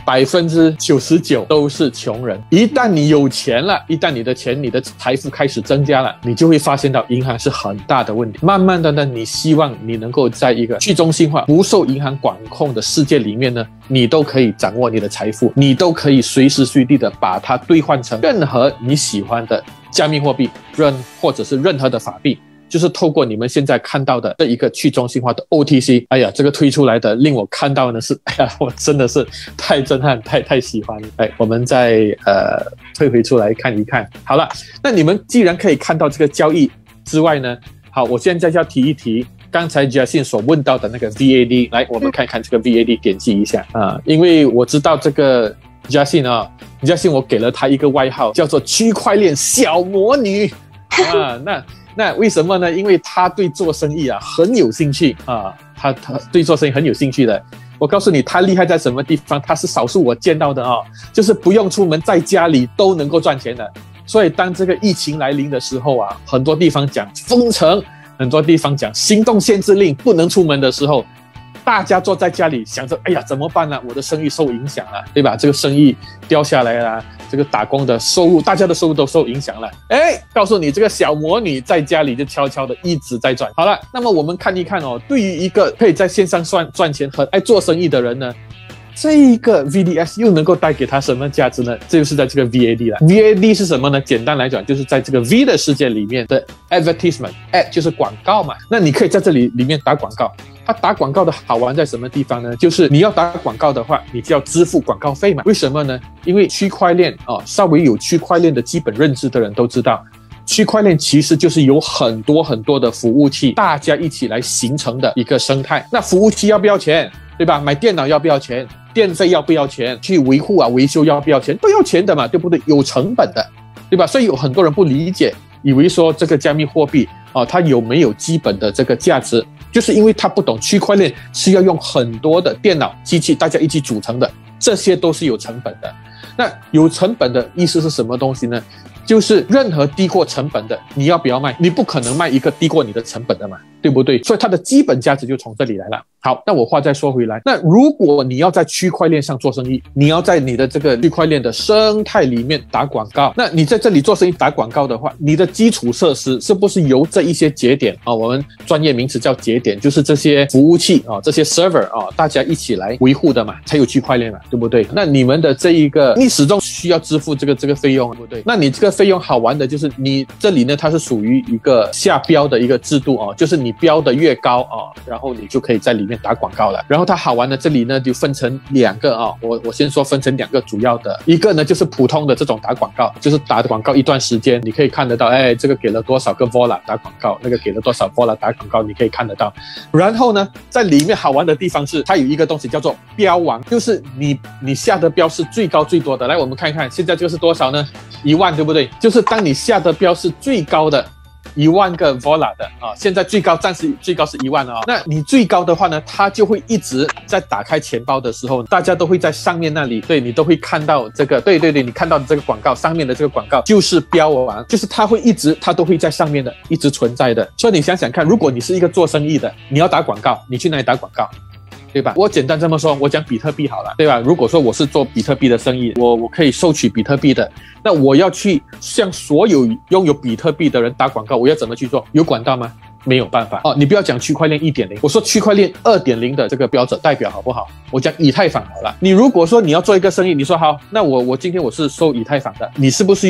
，99%都是穷人。一旦你有钱了，一旦你的钱、你的财富开始增加了，你就会发现到银行是很大的问题。慢慢的呢，你希望你能够在一个去中心化、不受银行管控的世界里面呢，你都可以掌握你的财富，你都可以随时随地的把它兑换成任何你喜欢的加密货币，或者是任何的法币。就是透过你们现在看到的这一个去中心化的 OTC， 哎呀，这个推出来的令我看到的是，哎呀，我真的是太震撼，太喜欢了。哎，我们再退回出来看一看。好了，那你们既然可以看到这个交易之外呢，好，我现在要提一提刚才 Jasin 所问到的那个 VAD， 来，我们看看这个 VAD， 点击一下啊，因为我知道这个 Jasin 啊 ，Jasin 我给了他一个外号，叫做区块链小魔女啊，那为什么呢？因为他对做生意啊很有兴趣啊，他对做生意很有兴趣的。我告诉你，他厉害在什么地方？他是少数我见到的啊，就是不用出门，在家里都能够赚钱的。所以当这个疫情来临的时候啊，很多地方讲封城，很多地方讲行动限制令，不能出门的时候，大家坐在家里想着，哎呀，怎么办呢？我的生意受影响了，对吧？这个生意掉下来了，这个打工的收入，大家的收入都受影响了。哎，告诉你，这个小魔女在家里就悄悄的一直在赚。好了，那么我们看一看哦，对于一个可以在线上赚钱、很爱做生意的人呢，这一个 VDS 又能够带给他什么价值呢？这就是在这个 VAD 了。VAD 是什么呢？简单来讲，就是在这个 V 的世界里面的 advertisement，ad 就是广告嘛。那你可以在这里面打广告。它打广告的好玩在什么地方呢？就是你要打广告的话，你就要支付广告费嘛。为什么呢？因为区块链稍微有区块链的基本认知的人都知道，区块链其实就是有很多很多的服务器，大家一起来形成的一个生态。那服务器要不要钱？对吧？买电脑要不要钱？电费要不要钱？去维护维修要不要钱？都要钱的嘛，对不对？有成本的，对吧？所以有很多人不理解，以为说这个加密货币它有没有基本的这个价值，就是因为他不懂区块链是要用很多的电脑机器大家一起组成的，这些都是有成本的。那有成本的意思是什么东西呢？就是任何低过成本的，你要不要卖？你不可能卖一个低过你的成本的嘛，对不对？所以它的基本价值就从这里来了。好，那我话再说回来，那如果你要在区块链上做生意，你要在你的这个区块链的生态里面打广告，那你在这里做生意打广告的话，你的基础设施是不是由这一些节点我们专业名词叫节点，就是这些服务器这些 server 大家一起来维护的嘛，才有区块链嘛，对不对？那你们的这一个，你始终需要支付这个费用，对不对？那你这个费用好玩的就是你这里呢，它是属于一个下标的一个制度就是你标的越高然后你就可以在里面打广告了。然后它好玩的这里呢就分成两个我先说分成两个主要的，一个呢就是普通的这种打广告，就是打广告一段时间你可以看得到，这个给了多少个 Vola 打广告，那个给了多少 Vola 打广告，你可以看得到。然后呢在里面好玩的地方是它有一个东西叫做标王，就是你下的标是最高最多的。来我们看一看现在这个是多少呢？1万，对不对？就是当你下的标是最高的1万个 Vola 的现在暂时最高是1万那你最高的话呢，它就会一直在打开钱包的时候，大家都会在上面那里，对，你都会看到这个，对，你看到的这个广告上面的这个广告就是标王，就是它都会在上面的，一直存在的。所以你想想看，如果你是一个做生意的，你要打广告，你去哪里打广告？对吧？我简单这么说，我讲比特币好了，对吧？如果说我是做比特币的生意，我可以收取比特币的，那我要去向所有拥有比特币的人打广告，我要怎么去做？有管道吗？没有办法你不要讲区块链 1.0， 我说区块链 2.0 的这个标准代表好不好？我讲以太坊好了。你如果说你要做一个生意，你说好，那我今天我是收以太坊的，你是不是要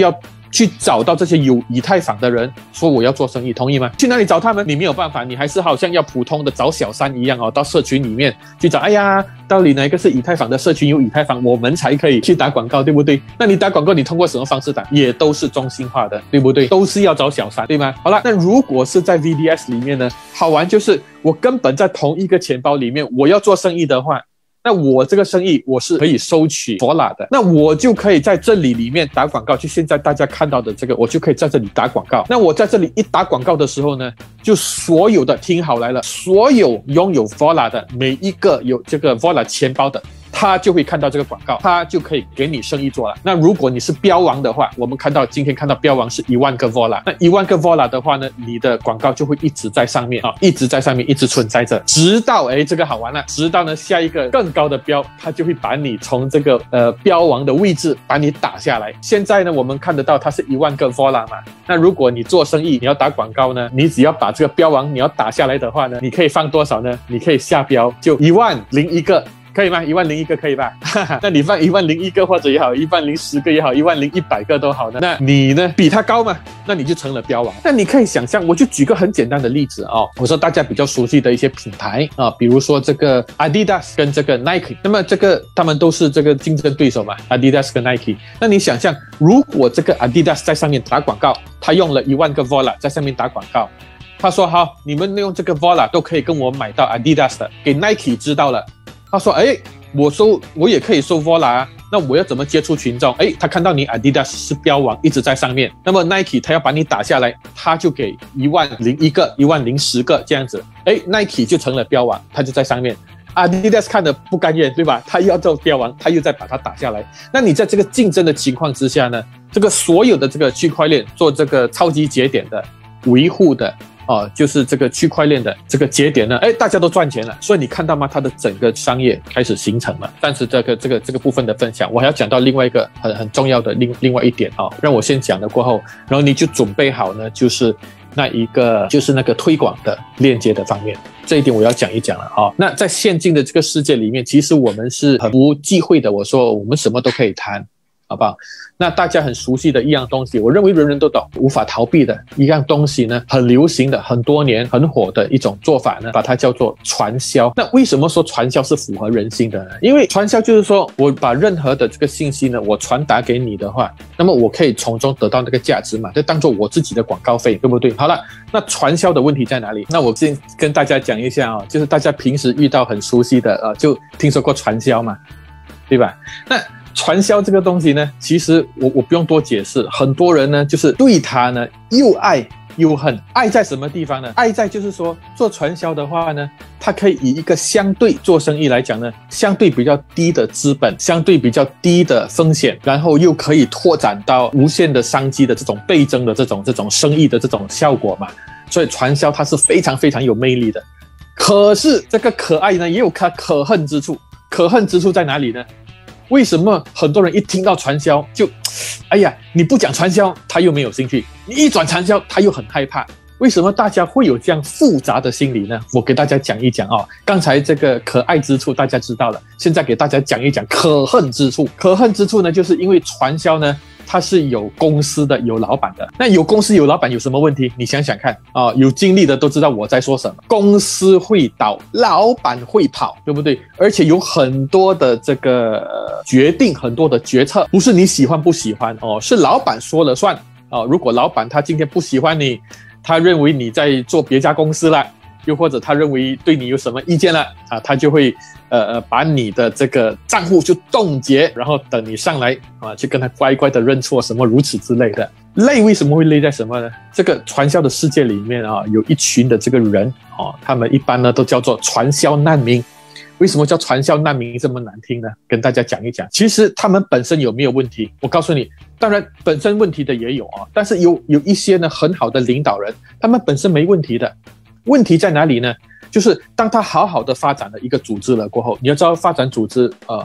去找到这些有以太坊的人，说我要做生意，同意吗？去哪里找他们？你没有办法，你还是好像要普通的找小三一样哦，到社群里面去找。哎呀，到底哪一个是以太坊的社群有以太坊，我们才可以去打广告，对不对？那你打广告，你通过什么方式打？也都是中心化的，对不对？都是要找小三，对吗？好了，那如果是在 VDS 里面呢，好玩就是我根本在同一个钱包里面，我要做生意的话，那我这个生意我是可以收取 Vola 的，那我就可以在这里面打广告，就现在大家看到的这个，我就可以在这里打广告。那我在这里一打广告的时候呢，就所有的听好来了，所有拥有 Vola 的每一个有这个 Vola 钱包的，他就会看到这个广告，他就可以给你生意做了。那如果你是标王的话，我们今天看到标王是1万个 Vola， 那1万个 Vola 的话呢，你的广告就会一直在上面啊，一直在上面，一直存在着，直到这个好玩了，直到呢下一个更高的标，它就会把你从这个标王的位置把你打下来。现在呢，我们看得到它是1万个 Vola 嘛，那如果你做生意，你要打广告呢，你只要把这个标王你要打下来的话呢，你可以放多少呢？你可以下标就10001个。可以吗？10001个可以吧？那你放10001个或者也好，10010个也好，10100个都好呢。那你呢比他高嘛？那你就成了标王。那你可以想象，我就举个很简单的例子哦。我说大家比较熟悉的一些品牌啊，比如说这个 Adidas 跟这个 Nike， 那么这个他们都是这个竞争对手嘛 ，Adidas 跟 Nike。那你想象，如果这个 Adidas 在上面打广告，他用了1万个 Vola 在上面打广告。他说好，你们用这个 Vola 都可以跟我买到 Adidas 的，给 Nike 知道了。他说我也可以收 Vola 啊，那我要怎么接触群众？他看到你 Adidas 是标王一直在上面，那么 Nike 他要把你打下来，他就给10001个10010个这样子，Nike 就成了标王，他就在上面。Adidas 看得不甘愿，对吧？他又要做标王，他又再把它打下来。那你在这个竞争的情况之下呢，这个所有的这个区块链做这个超级节点的维护的就是这个区块链的这个节点呢，大家都赚钱了，所以你看到吗？它的整个商业开始形成了。但是这个部分的分享，我还要讲到另外一个很重要的另外一点让我先讲了过后，然后你就准备好呢，就是那个推广的链接的方面，这一点我要讲一讲了那在现今的这个世界里面，其实我们是很不忌讳的，我说我们什么都可以谈。好不好？那大家很熟悉的一样东西，我认为人人都懂，无法逃避的一样东西呢，很流行的，很多年很火的一种做法呢，把它叫做传销。那为什么说传销是符合人性的呢？因为传销就是说我把任何的这个信息呢，我传达给你的话，那么我可以从中得到那个价值嘛，就当做我自己的广告费，对不对？好了，那传销的问题在哪里？那我先跟大家讲一下就是大家平时遇到很熟悉的就听说过传销嘛，对吧？那传销这个东西呢，其实我不用多解释，很多人呢就是对它呢又爱又恨。爱在什么地方呢？爱在就是说做传销的话呢，它可以以一个相对做生意来讲呢，相对比较低的资本，相对比较低的风险，然后又可以拓展到无限的商机的这种倍增的这种生意的这种效果嘛。所以传销它是非常非常有魅力的。可是这个可爱呢也有它可恨之处，可恨之处在哪里呢？为什么很多人一听到传销就你不讲传销他又没有兴趣，你一转传销他又很害怕？为什么大家会有这样复杂的心理呢？我给大家讲一讲刚才这个可爱之处大家知道了，现在给大家讲一讲可恨之处。可恨之处呢，就是因为传销呢它是有公司的，有老板的。那有公司有老板有什么问题？你想想看有经历的都知道我在说什么。公司会倒，老板会跑，对不对？而且有很多的这个决定，很多的决策不是你喜欢不喜欢是老板说了算如果老板他今天不喜欢你，他认为你在做别家公司了，又或者他认为对你有什么意见了他就会把你的这个账户就冻结，然后等你上来去跟他乖乖的认错什么如此之类的。累为什么会累在什么呢？这个传销的世界里面有一群的这个人他们一般呢都叫做传销难民。为什么叫传销难民这么难听呢？跟大家讲一讲。其实他们本身有没有问题？我告诉你，当然本身问题的也有但是有一些呢很好的领导人，他们本身没问题的。问题在哪里呢？就是当他好好的发展了一个组织了过后，你要知道发展组织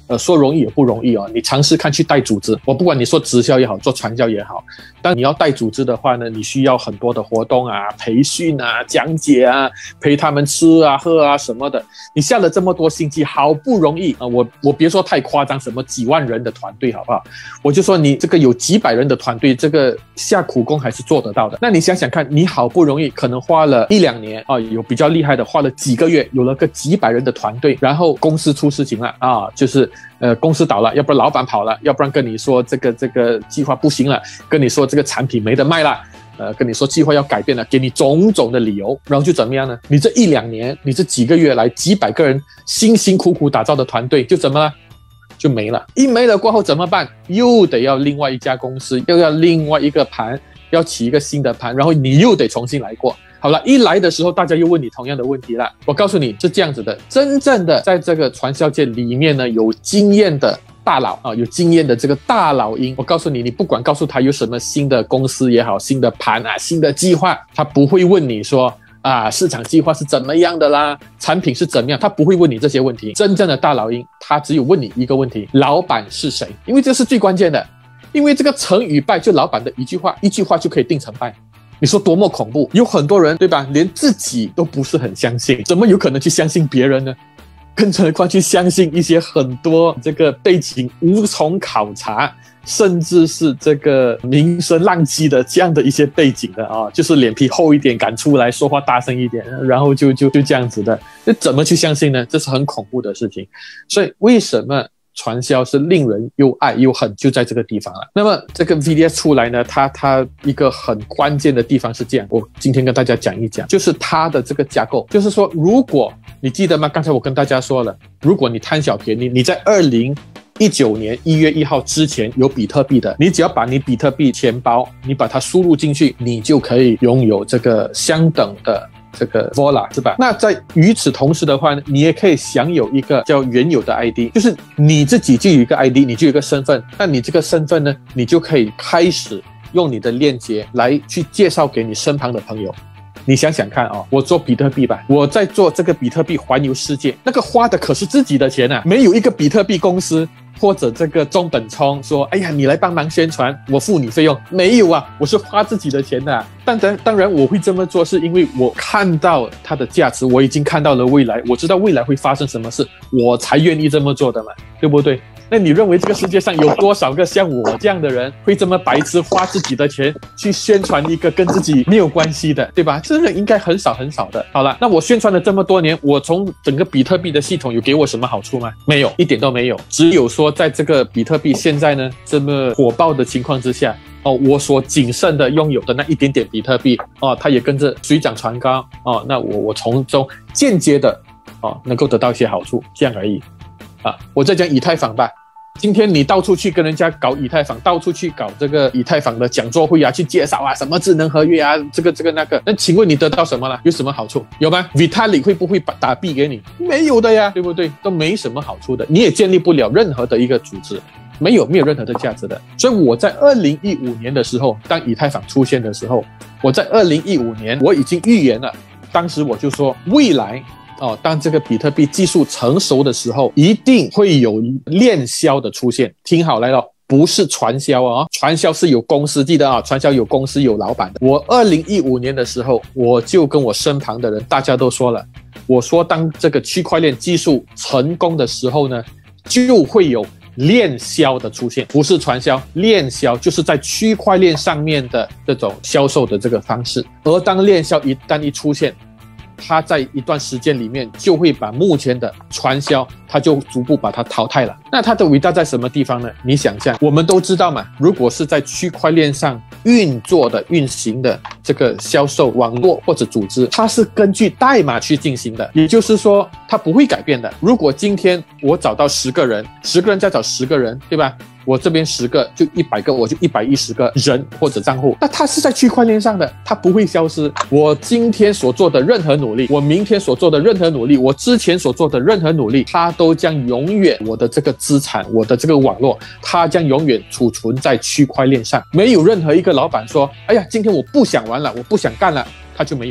说容易也不容易哦。你尝试看去带组织，我不管你说直销也好，做传销也好，当你要带组织的话呢，你需要很多的活动啊、培训啊、讲解啊、陪他们吃啊、喝啊什么的。你下了这么多心机，好不容易啊，我别说太夸张，什么几万人的团队好不好？我就说你这个有几百人的团队，这个下苦功还是做得到的。那你想想看，你好不容易可能花了1-2年啊，有比较厉害的花了几个月，有了个几百人的团队，然后公司出事情了啊，就是公司倒了，要不然老板跑了，要不然跟你说这个计划不行了，跟你说这个产品没得卖了。跟你说计划要改变了，给你种种的理由，然后就怎么样呢？你这1-2年，你这几个月来几百个人辛辛苦苦打造的团队就怎么了？就没了。一没了过后怎么办？又得要另外一家公司，又要另外一个盘，要起一个新的盘，然后你又得重新来过。好了，一来的时候大家又问你同样的问题了。我告诉你是这样子的，真正的在这个传销界里面呢，有经验的大佬啊，有经验的这个大老鹰，我告诉你，你不管告诉他有什么新的公司也好，新的盘啊，新的计划，他不会问你说啊，市场计划是怎么样的啦，产品是怎么样，他不会问你这些问题。真正的大老鹰，他只有问你一个问题：老板是谁？因为这是最关键的，因为这个成与败就老板的一句话就可以定成败。你说多么恐怖？有很多人对吧，连自己都不是很相信，怎么有可能去相信别人呢？更何况去相信一些很多这个背景无从考察，甚至是这个名声浪迹的这样的一些背景的啊，就是脸皮厚一点，敢出来说话大声一点，然后就这样子的，那怎么去相信呢？这是很恐怖的事情。所以为什么传销是令人又爱又恨，就在这个地方了。那么这个 VDS 出来呢，它一个很关键的地方是这样，我今天跟大家讲一讲，就是它的这个架构，就是说，如果你记得吗？刚才我跟大家说了，如果你贪小便宜，你在2019年1月1号之前有比特币的，你只要把你比特币钱包，你把它输入进去，你就可以拥有这个相等的这个 Vola 是吧？那在与此同时的话呢，你也可以享有一个叫原有的 ID， 就是你自己就有一个 ID， 你就有一个身份。那你这个身份呢，你就可以开始用你的链接来去介绍给你身旁的朋友。你想想看哦，我做比特币吧，我在做这个比特币环游世界，那个花的可是自己的钱啊，没有一个比特币公司或者这个中本聪说，哎呀，你来帮忙宣传，我付你费用，没有啊，我是花自己的钱的啊。当然我会这么做，是因为我看到它的价值，我已经看到了未来，我知道未来会发生什么事，我才愿意这么做的嘛，对不对？那你认为这个世界上有多少个像我这样的人会这么白痴花自己的钱去宣传一个跟自己没有关系的，对吧？这个应该很少很少的。好了，那我宣传了这么多年，我从整个比特币的系统有给我什么好处吗？没有，一点都没有。只有说在这个比特币现在呢这么火爆的情况之下，我所谨慎的拥有的那一点点比特币它也跟着水涨船高那我从中间接的能够得到一些好处，这样而已我再讲以太坊吧。今天你到处去跟人家搞以太坊，到处去搞这个以太坊的讲座会啊，去介绍啊，什么智能合约啊，这个那个，那请问你得到什么了？有什么好处？有吗 ？Vitalik 会不会打币给你？没有的呀，对不对？都没什么好处的，你也建立不了任何的一个组织，没有任何的价值的。所以我在2015年的时候，当以太坊出现的时候，我在2015年我已经预言了，当时我就说未来当这个比特币技术成熟的时候，一定会有链销的出现。听好来了，不是传销传销是有公司，记得传销有公司有老板的。我2015年的时候，我就跟我身旁的人大家都说了，我说当这个区块链技术成功的时候呢，就会有链销的出现，不是传销，链销就是在区块链上面的这种销售的这个方式。而当链销一旦出现，它在一段时间里面就会把目前的传销，它就逐步把它淘汰了。那它的伟大在什么地方呢？你想象，我们都知道嘛，如果是在区块链上运行的这个销售网络或者组织，它是根据代码去进行的，也就是说它不会改变的。如果今天我找到10个人，10个人再找10个人，对吧？我这边10个就100个，我就110个人或者账户，那它是在区块链上的，它不会消失。我今天所做的任何努力，我明天所做的任何努力，我之前所做的任何努力，它都将永远，我的这个资产，我的这个网络，它将永远储存在区块链上。没有任何一个老板说，哎呀，今天我不想玩了，我不想干了，他就没有的。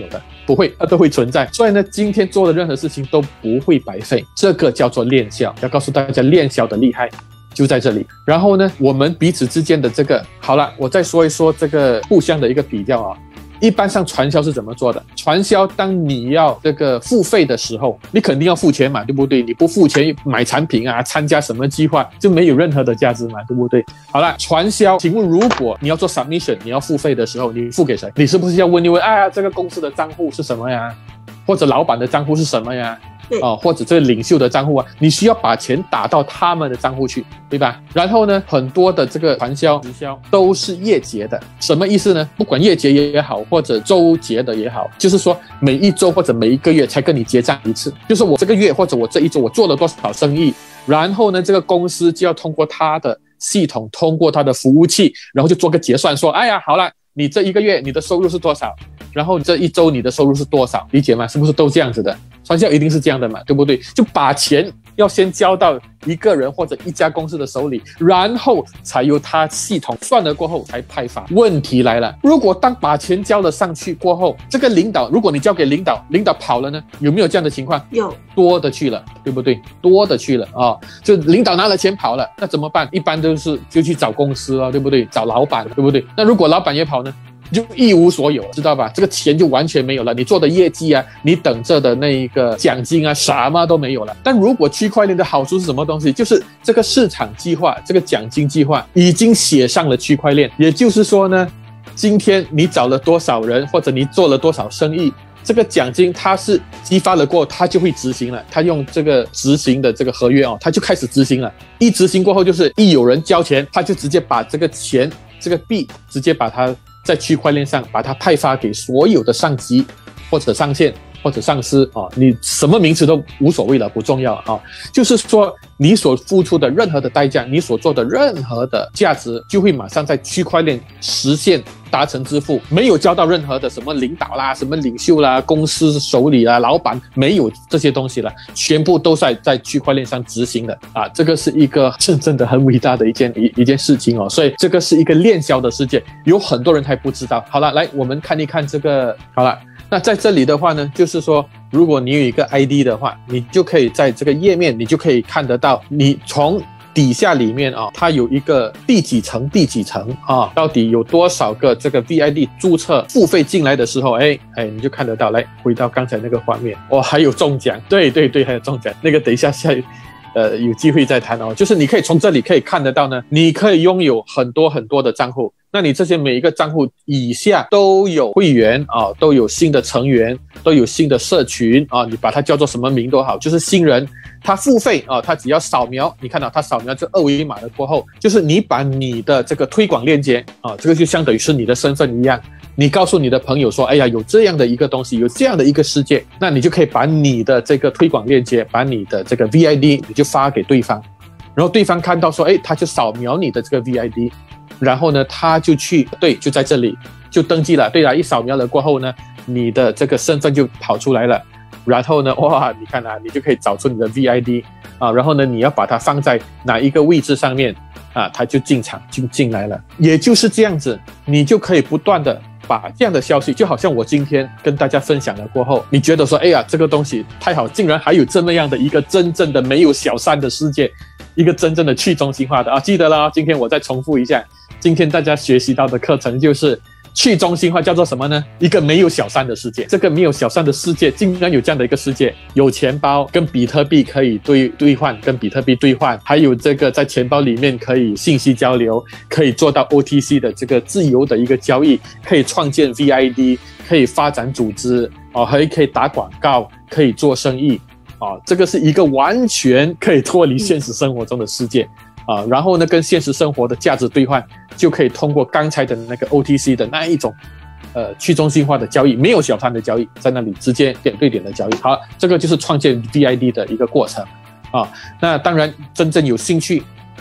不会，它都会存在。所以呢，今天做的任何事情都不会白费，这个叫做链销。要告诉大家链销的厉害就在这里。然后呢，我们彼此之间的这个，好了，我再说一说这个互相的一个比较啊。一般上传销是怎么做的？传销当你要这个付费的时候，你肯定要付钱嘛，对不对？你不付钱买产品啊，参加什么计划就没有任何的价值嘛，对不对？好了，传销，请问如果你要做 submission， 你要付费的时候，你付给谁？你是不是要问一问啊，这个公司的账户是什么呀？或者老板的账户是什么呀？或者这个领袖的账户啊，你需要把钱打到他们的账户去，对吧？然后呢，很多的这个传销直销都是月结的，什么意思呢？不管月结也好，或者周结的也好，就是说每一周或者每一个月才跟你结账一次，就是我这个月或者我这一周我做了多少生意，然后呢，这个公司就要通过他的系统，通过他的服务器，然后就做个结算，说，哎呀，好了，你这一个月你的收入是多少，然后这一周你的收入是多少，理解吗？是不是都这样子的？传销一定是这样的嘛，对不对？就把钱要先交到一个人或者一家公司的手里，然后才由他系统算了过后才派发。问题来了，如果当把钱交了上去过后，这个领导，如果你交给领导，领导跑了呢？有没有这样的情况？ 有， 多的去了，对不对？多的去了啊！就领导拿了钱跑了，那怎么办？一般都是就去找公司啊，对不对？找老板，对不对？那如果老板也跑呢？就一无所有，知道吧？这个钱就完全没有了，你做的业绩啊，你等着的那一个奖金啊，什么都没有了。但如果区块链的好处是什么东西？就是这个市场计划，这个奖金计划已经写上了区块链，也就是说呢，今天你找了多少人，或者你做了多少生意，这个奖金它是激发了过后，它就会执行了。它用这个执行的这个合约哦，它就开始执行了。一执行过后，就是一有人交钱，它就直接把这个钱，这个币，直接把它在区块链上把它派发给所有的上级或者上线或者上司啊，你什么名词都无所谓了，不重要啊。就是说，你所付出的任何的代价，你所做的任何的价值，就会马上在区块链实现达成支付，没有交到任何的什么领导啦、什么领袖啦、公司手里啦、老板，没有这些东西了，全部都在区块链上执行的啊！这个是一个真的很伟大的一件事情哦，所以这个是一个链销的世界，有很多人还不知道。好了，来我们看一看这个，好了。那在这里的话呢，就是说，如果你有一个 ID 的话，你就可以在这个页面，你就可以看得到，你从底下里面啊，它有一个第几层啊，到底有多少个这个 VID 注册付费进来的时候，你就看得到。来，回到刚才那个画面，还有中奖，对，还有中奖，那个等一下有机会再谈哦。就是你可以从这里可以看得到呢，你可以拥有很多的账户。那你这些每一个账户以下都有会员啊，都有新的成员，都有新的社群啊，你把它叫做什么名都好，就是新人他付费啊，他只要扫描，你看到他扫描这二维码了过后，就是你把你的这个推广链接啊，这个就相当于是你的身份一样，你告诉你的朋友说，哎呀，有这样的一个东西，有这样的一个世界，那你就可以把你的这个推广链接，把你的这个 VID 你就发给对方，然后对方看到说，他就扫描你的这个 VID。然后呢，他就去，对，就在这里就登记了，对了，一扫描了过后呢，你的这个身份就跑出来了，然后呢，哇，你看啊，你就可以找出你的 VID 啊，然后呢，你要把它放在哪一个位置上面啊，它就进场就进来了，也就是这样子，你就可以不断的把这样的消息，就好像我今天跟大家分享了过后，你觉得说，哎呀，这个东西太好，竟然还有这么样的一个真正的没有小三的世界，一个真正的去中心化的啊，记得了，今天我再重复一下。今天大家学习到的课程就是去中心化，叫做什么呢？一个没有小三的世界。这个没有小三的世界竟然有这样的一个世界，有钱包跟比特币可以兑换，跟比特币兑换，还有这个在钱包里面可以信息交流，可以做到 OTC 的这个自由的一个交易，可以创建 VID， 可以发展组织还可以打广告，可以做生意这个是一个完全可以脱离现实生活中的世界。然后呢，跟现实生活的价值兑换，就可以通过刚才的那个 OTC 的那一种去中心化的交易，没有小三的交易，在那里直接点对点的交易。好，这个就是创建 VID 的一个过程那当然真正有兴趣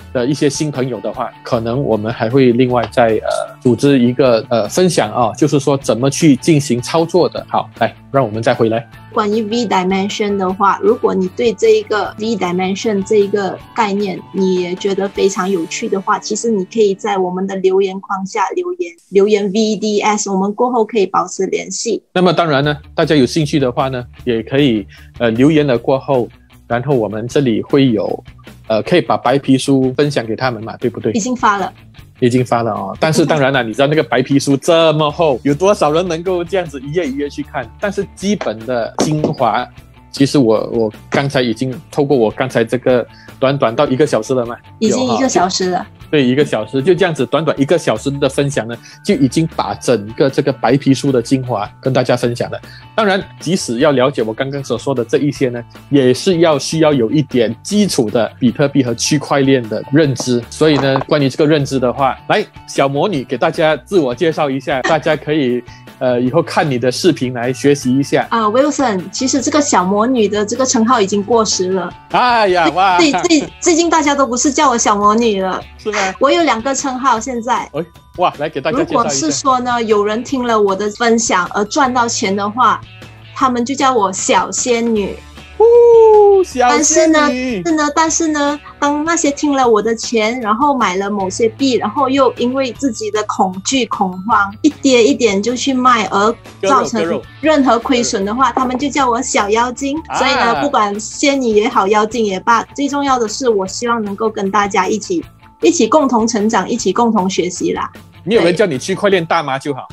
的一些新朋友的话，可能我们还会另外再组织一个分享啊，就是说怎么去进行操作的。好，来让我们再回来。 关于 V Dimension 的话，如果你对这一个 V Dimension 这一个概念你也觉得非常有趣的话，其实你可以在我们的留言框下留言 VDS， 我们过后可以保持联系。 那么当然呢，大家有兴趣的话呢，也可以留言了过后，然后我们这里会有可以把白皮书分享给他们嘛，对不对？ 已经发了哦，但是当然了，你知道那个白皮书这么厚，有多少人能够这样子一页一页去看？但是基本的精华，其实我刚才已经透过我刚才这个短到1个小时了嘛， 已经1个小时了。 对，1个小时就这样子，短1个小时的分享呢，就已经把整个这个白皮书的精华跟大家分享了。当然，即使要了解我刚刚所说的这一些呢，也是需要有一点基础的比特币和区块链的认知。所以呢，关于这个认知的话，来，小魔女给大家自我介绍一下，大家可以以后看你的视频来学习一下。 Wilson， 其实这个小魔女的这个称号已经过时了。 哎呀，哇！ 最近大家都不是叫我小魔女了。 是吗？ 我有2个称号现在。 哇，来给大家介绍一下。 如果是说呢，有人听了我的分享而赚到钱的话，他们就叫我小仙女。 小仙女。 但是呢，当那些听了我的钱，然后买了某些币，然后又因为自己的恐惧恐慌一跌一点就去卖，而造成任何亏损的话，他们就叫我小妖精。所以呢，不管仙女也好，妖精也罢，最重要的是我希望能够跟大家一起共同成长，一起共同学习啦。 你有人叫你区块链大妈就好。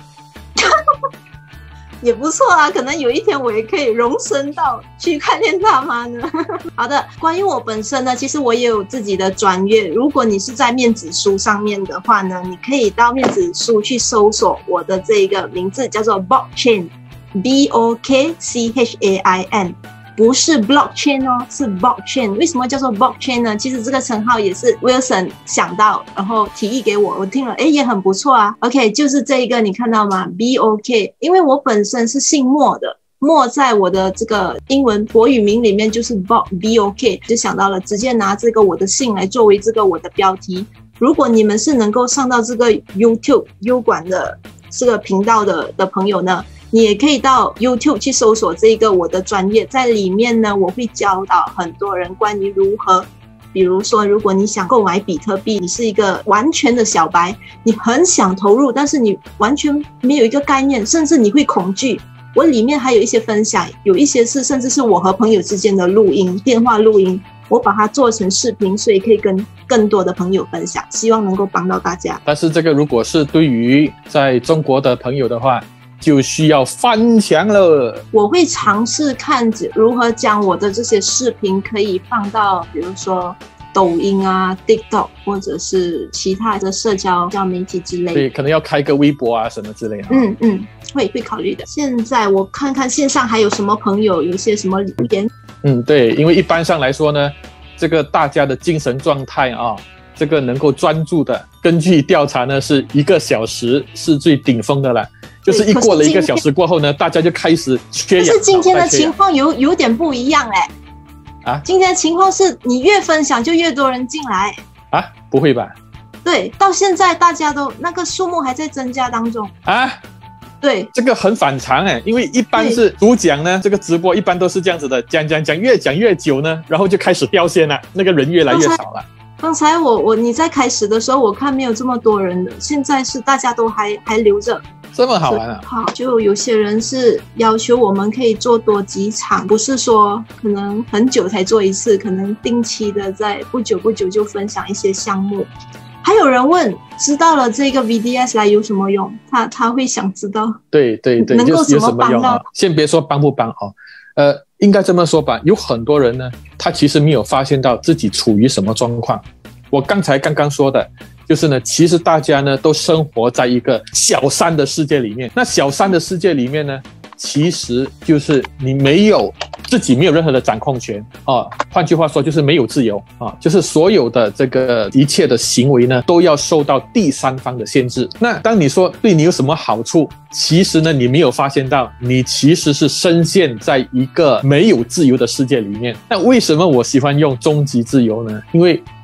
也不错啊，可能有一天我也可以荣升到区块链大妈呢。好的，关于我本身呢，其实我也有自己的专业。如果你是在面子书上面的话呢，你可以到面子书去搜索我的这个名字，叫做 Bokchain， BOKCHAIN。不是 blockchain 哦，是 Bokchain。为什么叫做 Bokchain 呢？其实这个称号也是 Wilson 想到，然后提议给我，我听了，也很不错啊。OK， 就是这一个，你看到吗 ？BOK， 因为我本身是姓莫的，莫在我的这个英文国语名里面就是 BOK， 就想到了直接拿这个我的姓来作为这个我的标题。如果你们是能够上到这个 YouTube 优管的这个频道的朋友呢，你也可以到 YouTube 去搜索这个我的专业，在里面呢，我会教导很多人关于如何，比如说，如果你想购买比特币，你是一个完全的小白，你很想投入，但是你完全没有一个概念，甚至你会恐惧。我里面还有一些分享，有一些是甚至是我和朋友之间的录音，电话录音，我把它做成视频，所以可以跟更多的朋友分享，希望能够帮到大家。 但是这个如果是对于在中国的朋友的话，就需要翻墙了。 我会尝试看如何将我的这些视频可以放到比如说抖音啊 TikTok 或者是其他的社交媒体之类的。 对，可能要开个微博啊什么之类的。 会考虑的。现在我看看线上还有什么朋友有些什么留言。 对，因为一般上来说呢，这个大家的精神状态啊，这个能够专注的，根据调查呢是1个小时是最顶峰的了。就是一过了1个小时过后呢，大家就开始缺氧。 但是今天的情况有点不一样今天的情况是你越分享就越多人进来啊？不会吧？ 对，到现在大家都那个数目还在增加当中啊。 对， 这个很反常因为一般是主讲呢，这个直播一般都是这样子的，讲越讲越久呢，然后就开始掉线了，那个人越来越少了。 刚才你在开始的时候，我看没有这么多人的，现在是大家都还留着。 这么好玩啊！ 好，就有些人是要求我们可以做多几场，不是说可能很久才做一次，可能定期的在不久就分享一些项目。还有人问，知道了这个 VDS 来有什么用？他会想知道。对，能够怎么帮到？ 先别说帮不帮应该这么说吧，有很多人呢，他其实没有发现到自己处于什么状况。我刚刚说的就是呢，其实大家呢都生活在一个小三的世界里面。那小三的世界里面呢，其实就是你自己没有任何的掌控权换句话说就是没有自由就是所有的这个一切的行为呢都要受到第三方的限制。那当你说对你有什么好处，其实呢你没有发现到你其实是深陷在一个没有自由的世界里面。那为什么我喜欢用终极自由呢？因为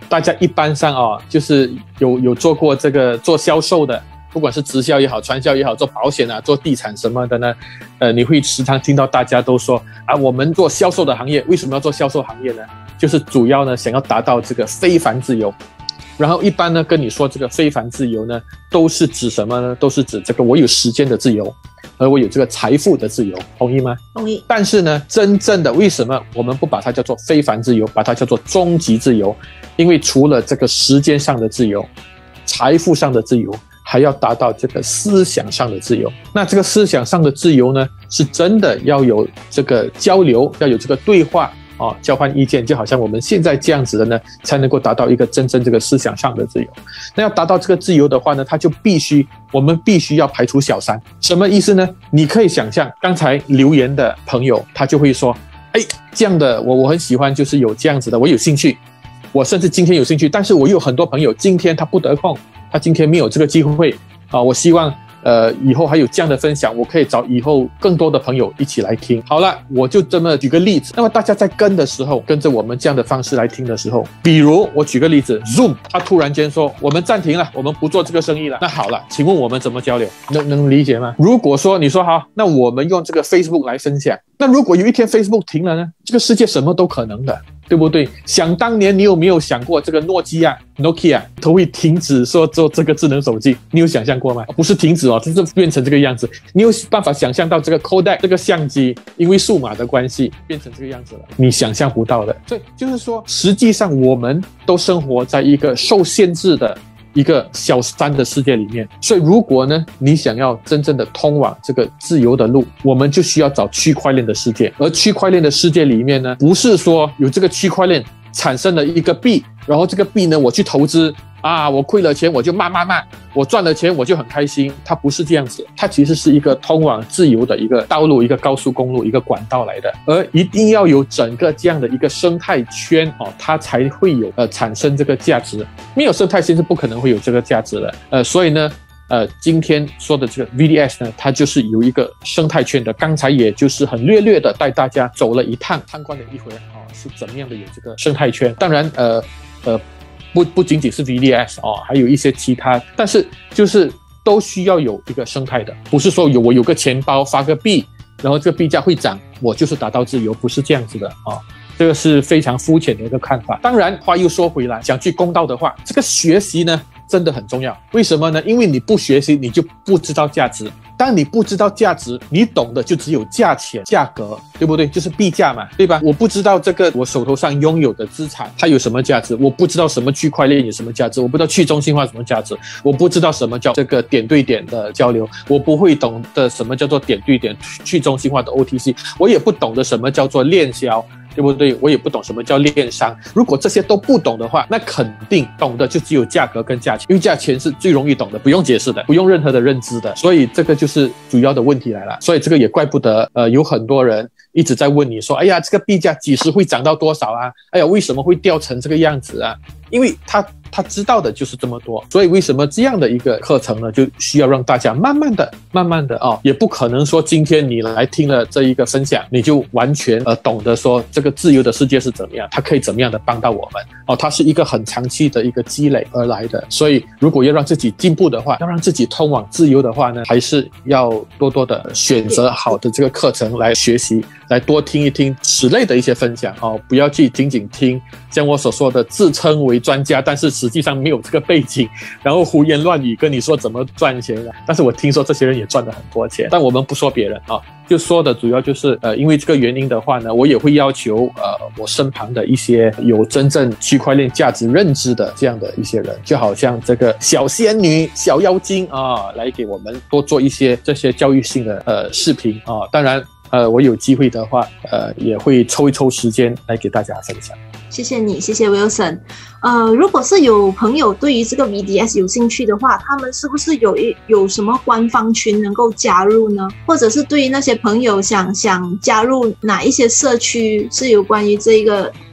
大家一般上就是有做过这个做销售的，不管是直销也好，传销也好，做保险啊，做地产什么的呢，你会时常听到大家都说啊，我们做销售的行业，为什么要做销售行业呢？就是主要呢想要达到这个非凡自由。然后一般呢跟你说这个非凡自由呢，都是指什么呢？都是指这个我有时间的自由，而我有这个财富的自由，同意吗？ 同意。 但是呢，真正的为什么我们不把它叫做非凡自由，把它叫做终极自由？因为除了这个时间上的自由，财富上的自由，还要达到这个思想上的自由。那这个思想上的自由呢，是真的要有这个交流，要有这个对话交换意见，就好像我们现在这样子的呢，才能够达到一个真正这个思想上的自由。那要达到这个自由的话呢，我们必须要排除小三。什么意思呢？你可以想象刚才留言的朋友，他就会说，这样的我很喜欢，就是有这样子的，我有兴趣，我甚至今天有兴趣，但是我有很多朋友今天他不得空，他今天没有这个机会我希望以后还有这样的分享，我可以找以后更多的朋友一起来听。好了，我就这么举个例子。那么大家在跟的时候，跟着我们这样的方式来听的时候，比如我举个例子 ，Zoom 他突然间说我们暂停了，我们不做这个生意了。那好了，请问我们怎么交流？能理解吗？如果说你说好，那我们用这个 Facebook 来分享，那如果有一天 Facebook 停了呢？这个世界什么都可能的。对不对？想当年你有没有想过这个诺基亚 Nokia 它会停止说做这个智能手机？你有想象过吗？不是停止这是变成这个样子。你有办法想象到这个 Kodak 这个相机因为数码的关系变成这个样子了？你想象不到的。所以就是说，实际上我们都生活在一个受限制的一个小三的世界里面。所以如果呢你想要真正的通往这个自由的路，我们就需要找区块链的世界。而区块链的世界里面呢，不是说有这个区块链产生了一个币，然后这个币呢我去投资我亏了钱我就骂，我赚了钱我就很开心。它不是这样子，它其实是一个通往自由的一个道路，一个高速公路，一个管道来的。而一定要有整个这样的一个生态圈它才会有产生这个价值。没有生态圈是不可能会有这个价值的。所以呢今天说的这个 VDS 呢，它就是有一个生态圈的。刚才也就是很略略的带大家走了一趟，参观了一回是怎么样的有这个生态圈。当然不仅仅是 VDS 还有一些其他，但是就是都需要有一个生态的，不是说我有个钱包发个币，然后这个币价会涨，我就是达到自由，不是这样子的这个是非常肤浅的一个看法。当然话又说回来，讲句公道的话，这个学习呢真的很重要。为什么呢？因为你不学习你就不知道价值。当你不知道价值，你懂的就只有价钱、价格，对不对？就是币价嘛，对吧？我不知道这个我手头上拥有的资产它有什么价值，我不知道什么区块链有什么价值，我不知道去中心化什么价值，我不知道什么叫这个点对点的交流，我不会懂得什么叫做点对点去中心化的 OTC， 我也不懂得什么叫做链销，对不对？我也不懂什么叫链商。如果这些都不懂的话，那肯定懂的就只有价格跟价钱，因为价钱是最容易懂的，不用解释的，不用任何的认知的。所以这个就是主要的问题来了。所以这个也怪不得有很多人一直在问你说，哎呀，这个币价几时会涨到多少啊？哎呀，为什么会掉成这个样子啊？因为他知道的就是这么多。所以为什么这样的一个课程呢，就需要让大家慢慢的也不可能说今天你来听了这一个分享，你就完全懂得说这个自由的世界是怎么样，它可以怎么样的帮到我们它是一个很长期的一个积累而来的。所以如果要让自己进步的话，要让自己通往自由的话呢，还是要多多的选择好的这个课程来学习，来多听一听此类的一些分享不要去仅仅听像我所说的自称为专家，但是实际上没有这个背景，然后胡言乱语跟你说怎么赚钱但是我听说这些人也赚了很多钱。但我们不说别人就说的主要就是因为这个原因的话呢，我也会要求我身旁的一些有真正区块链价值认知的这样的一些人，就好像这个小仙女、小妖精来给我们多做一些这些教育性的视频当然我有机会的话也会抽一抽时间来给大家分享。 谢谢你，谢谢 Wilson。如果是有朋友对于这个 VDS 有兴趣的话，他们是不是有什么官方群能够加入呢？或者是对于那些朋友想加入哪一些社区是有关于这个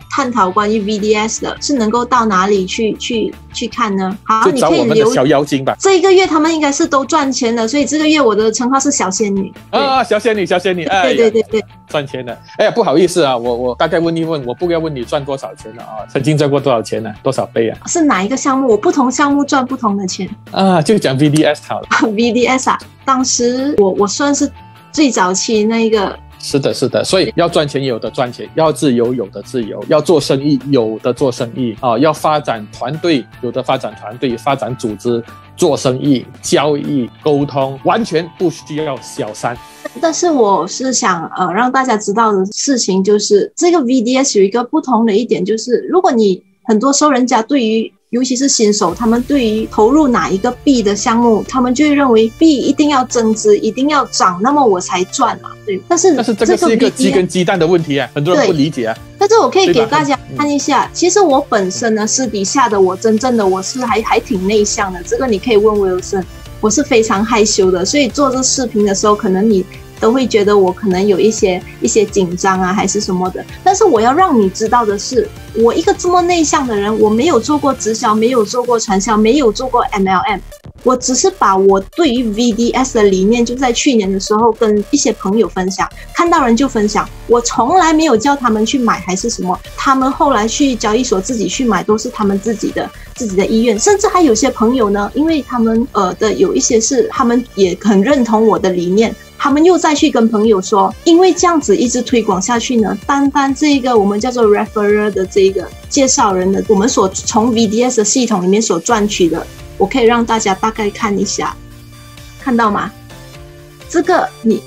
探讨关于 VDS 的，是能够到哪里去看呢？好， 就找我们的小妖精吧。 这一个月他们应该是都赚钱了，所以这个月我的称号是小仙女啊，小仙女，哎， 对， 赚钱了。哎呀，不好意思啊，我大概问一问，我不要问你赚多少钱了啊，曾经赚过多少钱呢？多少倍啊？ 是哪一个项目？我不同项目赚不同的钱啊，就讲 VDS 好了。 VDS 啊，当时我算是最早期那一个。 是的，所以要赚钱有的赚钱，要自由有的自由，要做生意有的做生意啊，要发展团队有的发展团队，发展组织，做生意、交易、沟通，完全不需要小三。 但是我是想让大家知道的事情就是，这个 VDS 有一个不同的一点，就是如果你很多时候人家对于尤其是新手，他们对于投入哪一个币的项目，他们就会认为币一定要增值，一定要涨，那么我才赚嘛。对，但是这个是一个鸡跟鸡蛋的问题啊，很多人不理解啊。 但是我可以给大家看一下，其实我本身呢，私底下的我真正的我是还挺内向的，这个你可以问Wilson，我是非常害羞的，所以做这视频的时候，可能你都会觉得我可能有一些紧张啊，还是什么的。但是我要让你知道的是，我一个这么内向的人，我没有做过直销，没有做过传销，没有做过 MLM， 我只是把我对于 VDS 的理念，就在去年的时候跟一些朋友分享，看到人就分享，我从来没有叫他们去买还是什么，他们后来去交易所自己去买，都是他们自己的意愿，甚至还有些朋友呢，因为他们的有一些是他们也很认同我的理念，他们又再去跟朋友说，因为这样子一直推广下去呢，单这个我们叫做 referrer 的这个介绍人的，我们所从 VDS 的系统里面所赚取的，我可以让大家大概看一下，看到吗？这个你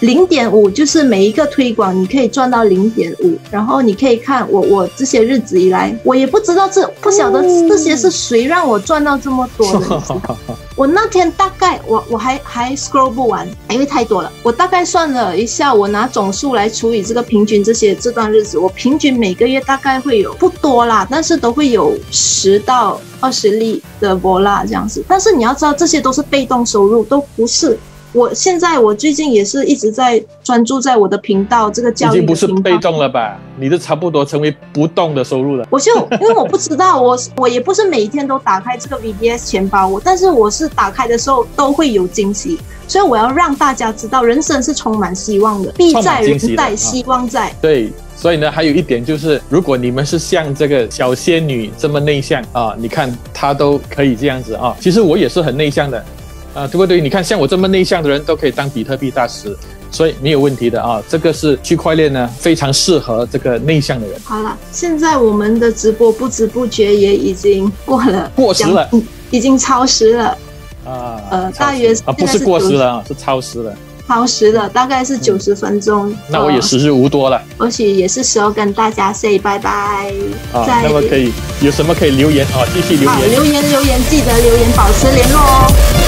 0.5 就是每一个推广你可以赚到 0.5， 然后你可以看我这些日子以来，我也不知道不晓得这些是谁让我赚到这么多的。我那天大概我还 scroll 不完，因为太多了。我大概算了一下，我拿总数来除以这个平均这段日子，我平均每个月大概会有不多啦，但是都会有10到20粒的 Vola 这样子。但是你要知道，这些都是被动收入，都不是。我最近也是一直在专注在我的频道，这个教育的频道。已经不是被动了吧？你都差不多成为不动的收入了。 因为我不知道，我也不是每一天都打开这个 VDS 钱包，但是我是打开的时候都会有惊喜，所以我要让大家知道，人生是充满希望的，币在人在，希望在。 对。所以呢，还有一点就是，如果你们是像这个小仙女这么内向啊，你看她都可以这样子啊。其实我也是很内向的。对不对？你看，像我这么内向的人都可以当比特币大师，所以没有问题的啊。这个是区块链呢，非常适合这个内向的人。 好了，现在我们的直播不知不觉也已经过时了，已经超时了大约不是过时了啊，是超时了。 超时了，大概是90分钟。 那我也时日无多了， 或许也是时候跟大家 say 拜拜。 那么有什么可以留言继续留言。 留言，记得留言，保持联络哦。